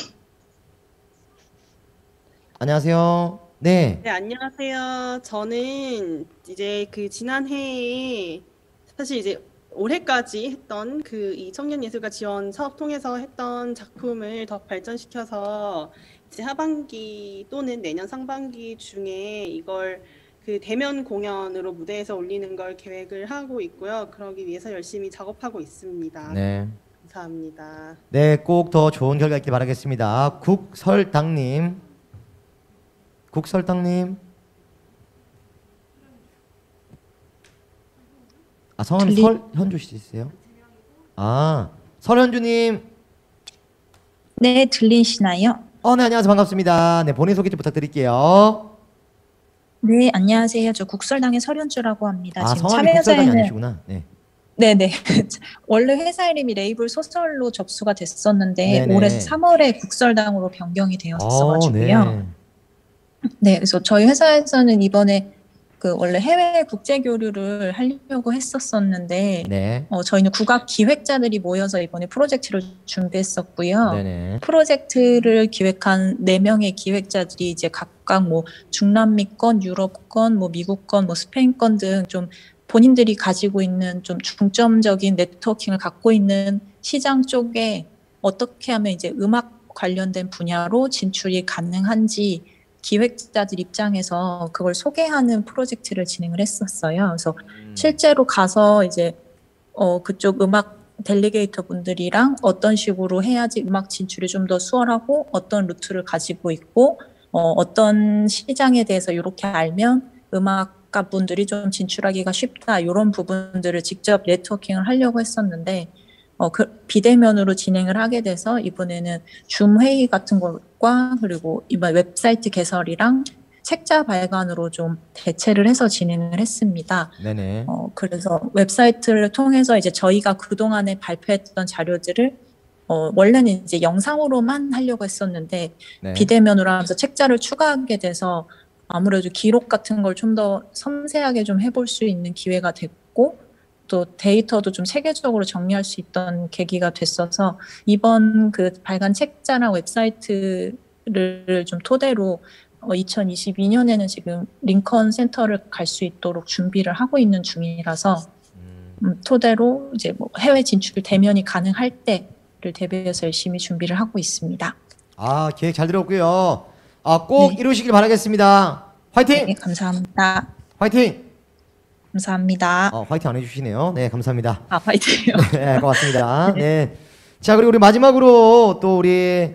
안녕하세요. 네. 네, 안녕하세요. 저는 이제 그 지난해에 사실 이제 올해까지 했던 그 이 청년예술가 지원 사업 통해서 했던 작품을 더 발전시켜서 이제 하반기 또는 내년 상반기 중에 이걸 그 대면 공연으로 무대에서 올리는 걸 계획을 하고 있고요. 그러기 위해서 열심히 작업하고 있습니다. 네. 감사합니다. 네, 꼭 더 좋은 결과 있길 바라겠습니다. 국설당님. 국설당님. 아, 성함이 설현주 씨세요? 아, 설현주님. 네, 들리시나요? 네, 안녕하세요. 반갑습니다. 네, 본인 소개 좀 부탁드릴게요. 네, 안녕하세요. 저 국설당의 설현주라고 합니다. 아, 지금 성함이 국설당이 참여자에는 아니시구나. 네. 네네. 원래 회사 이름이 레이블 소설로 접수가 됐었는데 네네. 올해 3월에 국설당으로 변경이 되었어가지고요. 네. 네, 그래서 저희 회사에서는 이번에 그 원래 해외 국제 교류를 하려고 했었었는데 네. 저희는 국악 기획자들이 모여서 이번에 프로젝트를 준비했었고요. 네네. 프로젝트를 기획한 4명의 기획자들이 이제 각각 뭐 중남미권, 유럽권, 뭐 미국권, 뭐 스페인권 등 좀 본인들이 가지고 있는 좀 중점적인 네트워킹을 갖고 있는 시장 쪽에 어떻게 하면 이제 음악 관련된 분야로 진출이 가능한지 기획자들 입장에서 그걸 소개하는 프로젝트를 진행을 했었어요. 그래서 실제로 가서 이제 그쪽 음악 델리게이터 분들이랑 어떤 식으로 해야지 음악 진출이 좀 더 수월하고 어떤 루트를 가지고 있고 어떤 시장에 대해서 이렇게 알면 음악가 분들이 좀 진출하기가 쉽다 이런 부분들을 직접 네트워킹을 하려고 했었는데 그 비대면으로 진행을 하게 돼서 이번에는 줌 회의 같은 것과 그리고 이번 웹사이트 개설이랑 책자 발간으로 좀 대체를 해서 진행을 했습니다. 네네. 그래서 웹사이트를 통해서 이제 저희가 그동안에 발표했던 자료들을 원래는 이제 영상으로만 하려고 했었는데 네. 비대면으로 하면서 책자를 추가하게 돼서 아무래도 기록 같은 걸 좀 더 섬세하게 좀 해볼 수 있는 기회가 됐고 또 데이터도 좀 체계적으로 정리할 수 있던 계기가 됐어서 이번 그 발간 책자랑 웹사이트를 좀 토대로 2022년에는 지금 링컨 센터를 갈 수 있도록 준비를 하고 있는 중이라서 토대로 이제 뭐 해외 진출 대면이 가능할 때를 대비해서 열심히 준비를 하고 있습니다. 아, 계획 잘 들었고요. 꼭 네. 이루시길 바라겠습니다. 화이팅! 네, 감사합니다. 화이팅! 감사합니다. 화이팅 안 해주시네요. 네, 감사합니다. 화이팅요. 네, 고맙습니다. 네. 자, 그리고 우리 마지막으로 또 우리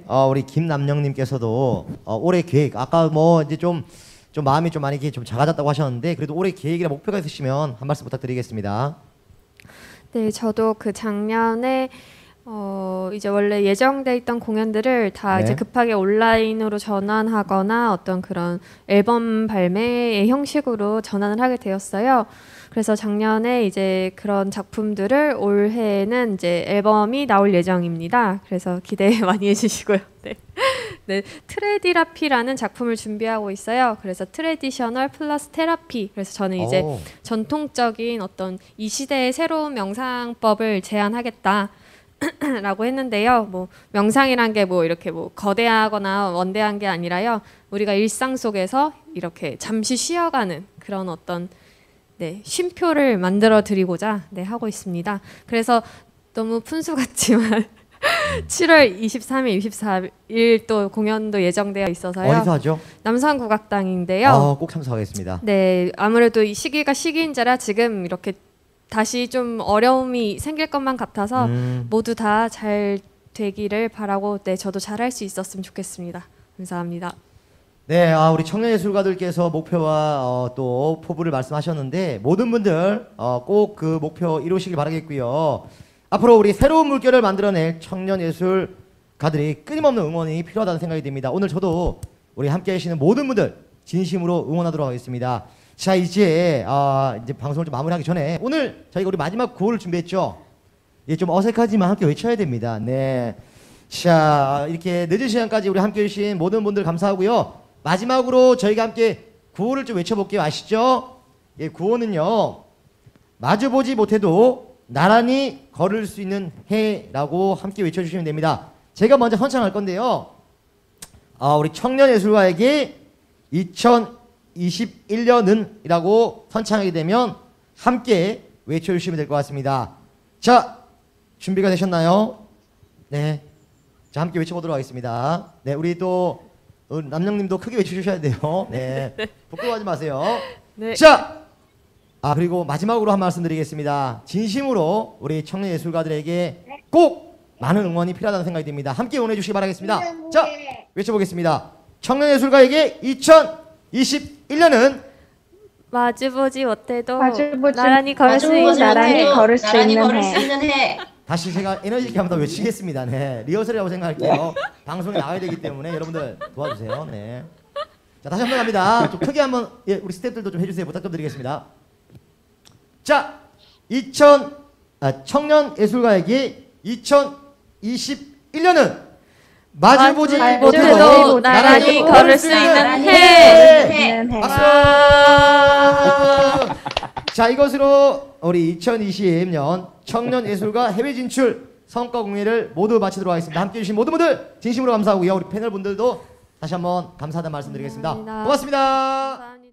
김남영님께서도 올해 계획, 아까 뭐 이제 좀 마음이 좀 많이 좀 작아졌다고 하셨는데 그래도 올해 계획이나 목표가 있으시면 한 말씀 부탁드리겠습니다. 네, 저도 그 작년에 이제 원래 예정돼 있던 공연들을 다 네. 이제 급하게 온라인으로 전환하거나 어떤 그런 앨범 발매의 형식으로 전환을 하게 되었어요. 그래서 작년에 이제 그런 작품들을 올해는 이제 앨범이 나올 예정입니다. 그래서 기대 많이 해주시고요. 네. 네, 트레디라피라는 작품을 준비하고 있어요. 그래서 트레디셔널 플러스 테라피. 그래서 저는 이제 전통적인 어떤 이 시대의 새로운 명상법을 제안하겠다. 라고 했는데요. 뭐 명상이란 게 뭐 이렇게 뭐 거대하거나 원대한 게 아니라요. 우리가 일상 속에서 이렇게 잠시 쉬어가는 그런 어떤 쉼표를 만들어 드리고자 하고 있습니다. 그래서 너무 푼수 같지만 7월 23일, 24일 또 공연도 예정되어 있어서요. 어디서 하죠? 남산국악당인데요. 꼭 참석하겠습니다. 네, 아무래도 이 시기가 시기인지라 지금 이렇게 다시 좀 어려움이 생길 것만 같아서 모두 다 잘 되기를 바라고 저도 잘할 수 있었으면 좋겠습니다. 감사합니다. 네, 우리 청년예술가들께서 목표와 또 포부를 말씀하셨는데 모든 분들 꼭 그 목표 이루시길 바라겠고요. 앞으로 우리 새로운 물결을 만들어낼 청년예술가들이 끊임없는 응원이 필요하다는 생각이 듭니다. 오늘 저도 우리 함께 하시는 모든 분들 진심으로 응원하도록 하겠습니다. 자, 이제 방송을 좀 마무리하기 전에 오늘 저희가 우리 마지막 구호를 준비했죠. 예, 좀 어색하지만 함께 외쳐야 됩니다. 네. 자, 이렇게 늦은 시간까지 우리 함께 해주신 모든 분들 감사하고요. 마지막으로 저희가 함께 구호를 좀 외쳐볼게요. 아시죠? 예, 구호는요. 마주보지 못해도 나란히 걸을 수 있는 해라고 함께 외쳐주시면 됩니다. 제가 먼저 선창할 건데요. 우리 청년예술가에게 2021년은 이라고 선창하게 되면 함께 외쳐주시면 될 것 같습니다. 자, 준비가 되셨나요? 네. 자, 함께 외쳐보도록 하겠습니다. 네, 우리 또 남영님도 크게 외쳐주셔야 돼요. 네, 부끄러워하지 마세요. 네. 자, 그리고 마지막으로 한 말씀 드리겠습니다. 진심으로 우리 청년예술가들에게 꼭 많은 응원이 필요하다는 생각이 듭니다. 함께 응원해 주시기 바라겠습니다. 자, 외쳐보겠습니다. 청년예술가에게 2021년은 마주보지 못해도 마주보지 나란히 걸을 수 마주보지 있는 나란히 못해도 걸을 수 나란히 있는 걸을 해. 수 있는 해. 다시 제가 에너지 있게 한번 더 외치겠습니다. 네, 리허설이라고 생각할게요. 방송에 나와야 되기 때문에 여러분들 도와주세요. 네. 자, 다시 한번 갑니다. 좀 크게 한번 우리 스태프들도 좀 해주세요. 부탁 좀 드리겠습니다. 자, 청년예술가에게 2021년은 마주보지 못해도 나란히 걸을 수 있는 해. 박수! 자, 이것으로 우리 2020년 청년예술가 해외 진출 성과 공개를 모두 마치도록 하겠습니다. 함께해 주신 모든 분들 진심으로 감사하고요. 우리 패널 분들도 다시 한번 감사하다는 말씀드리겠습니다. 감사합니다. 고맙습니다. 감사합니다.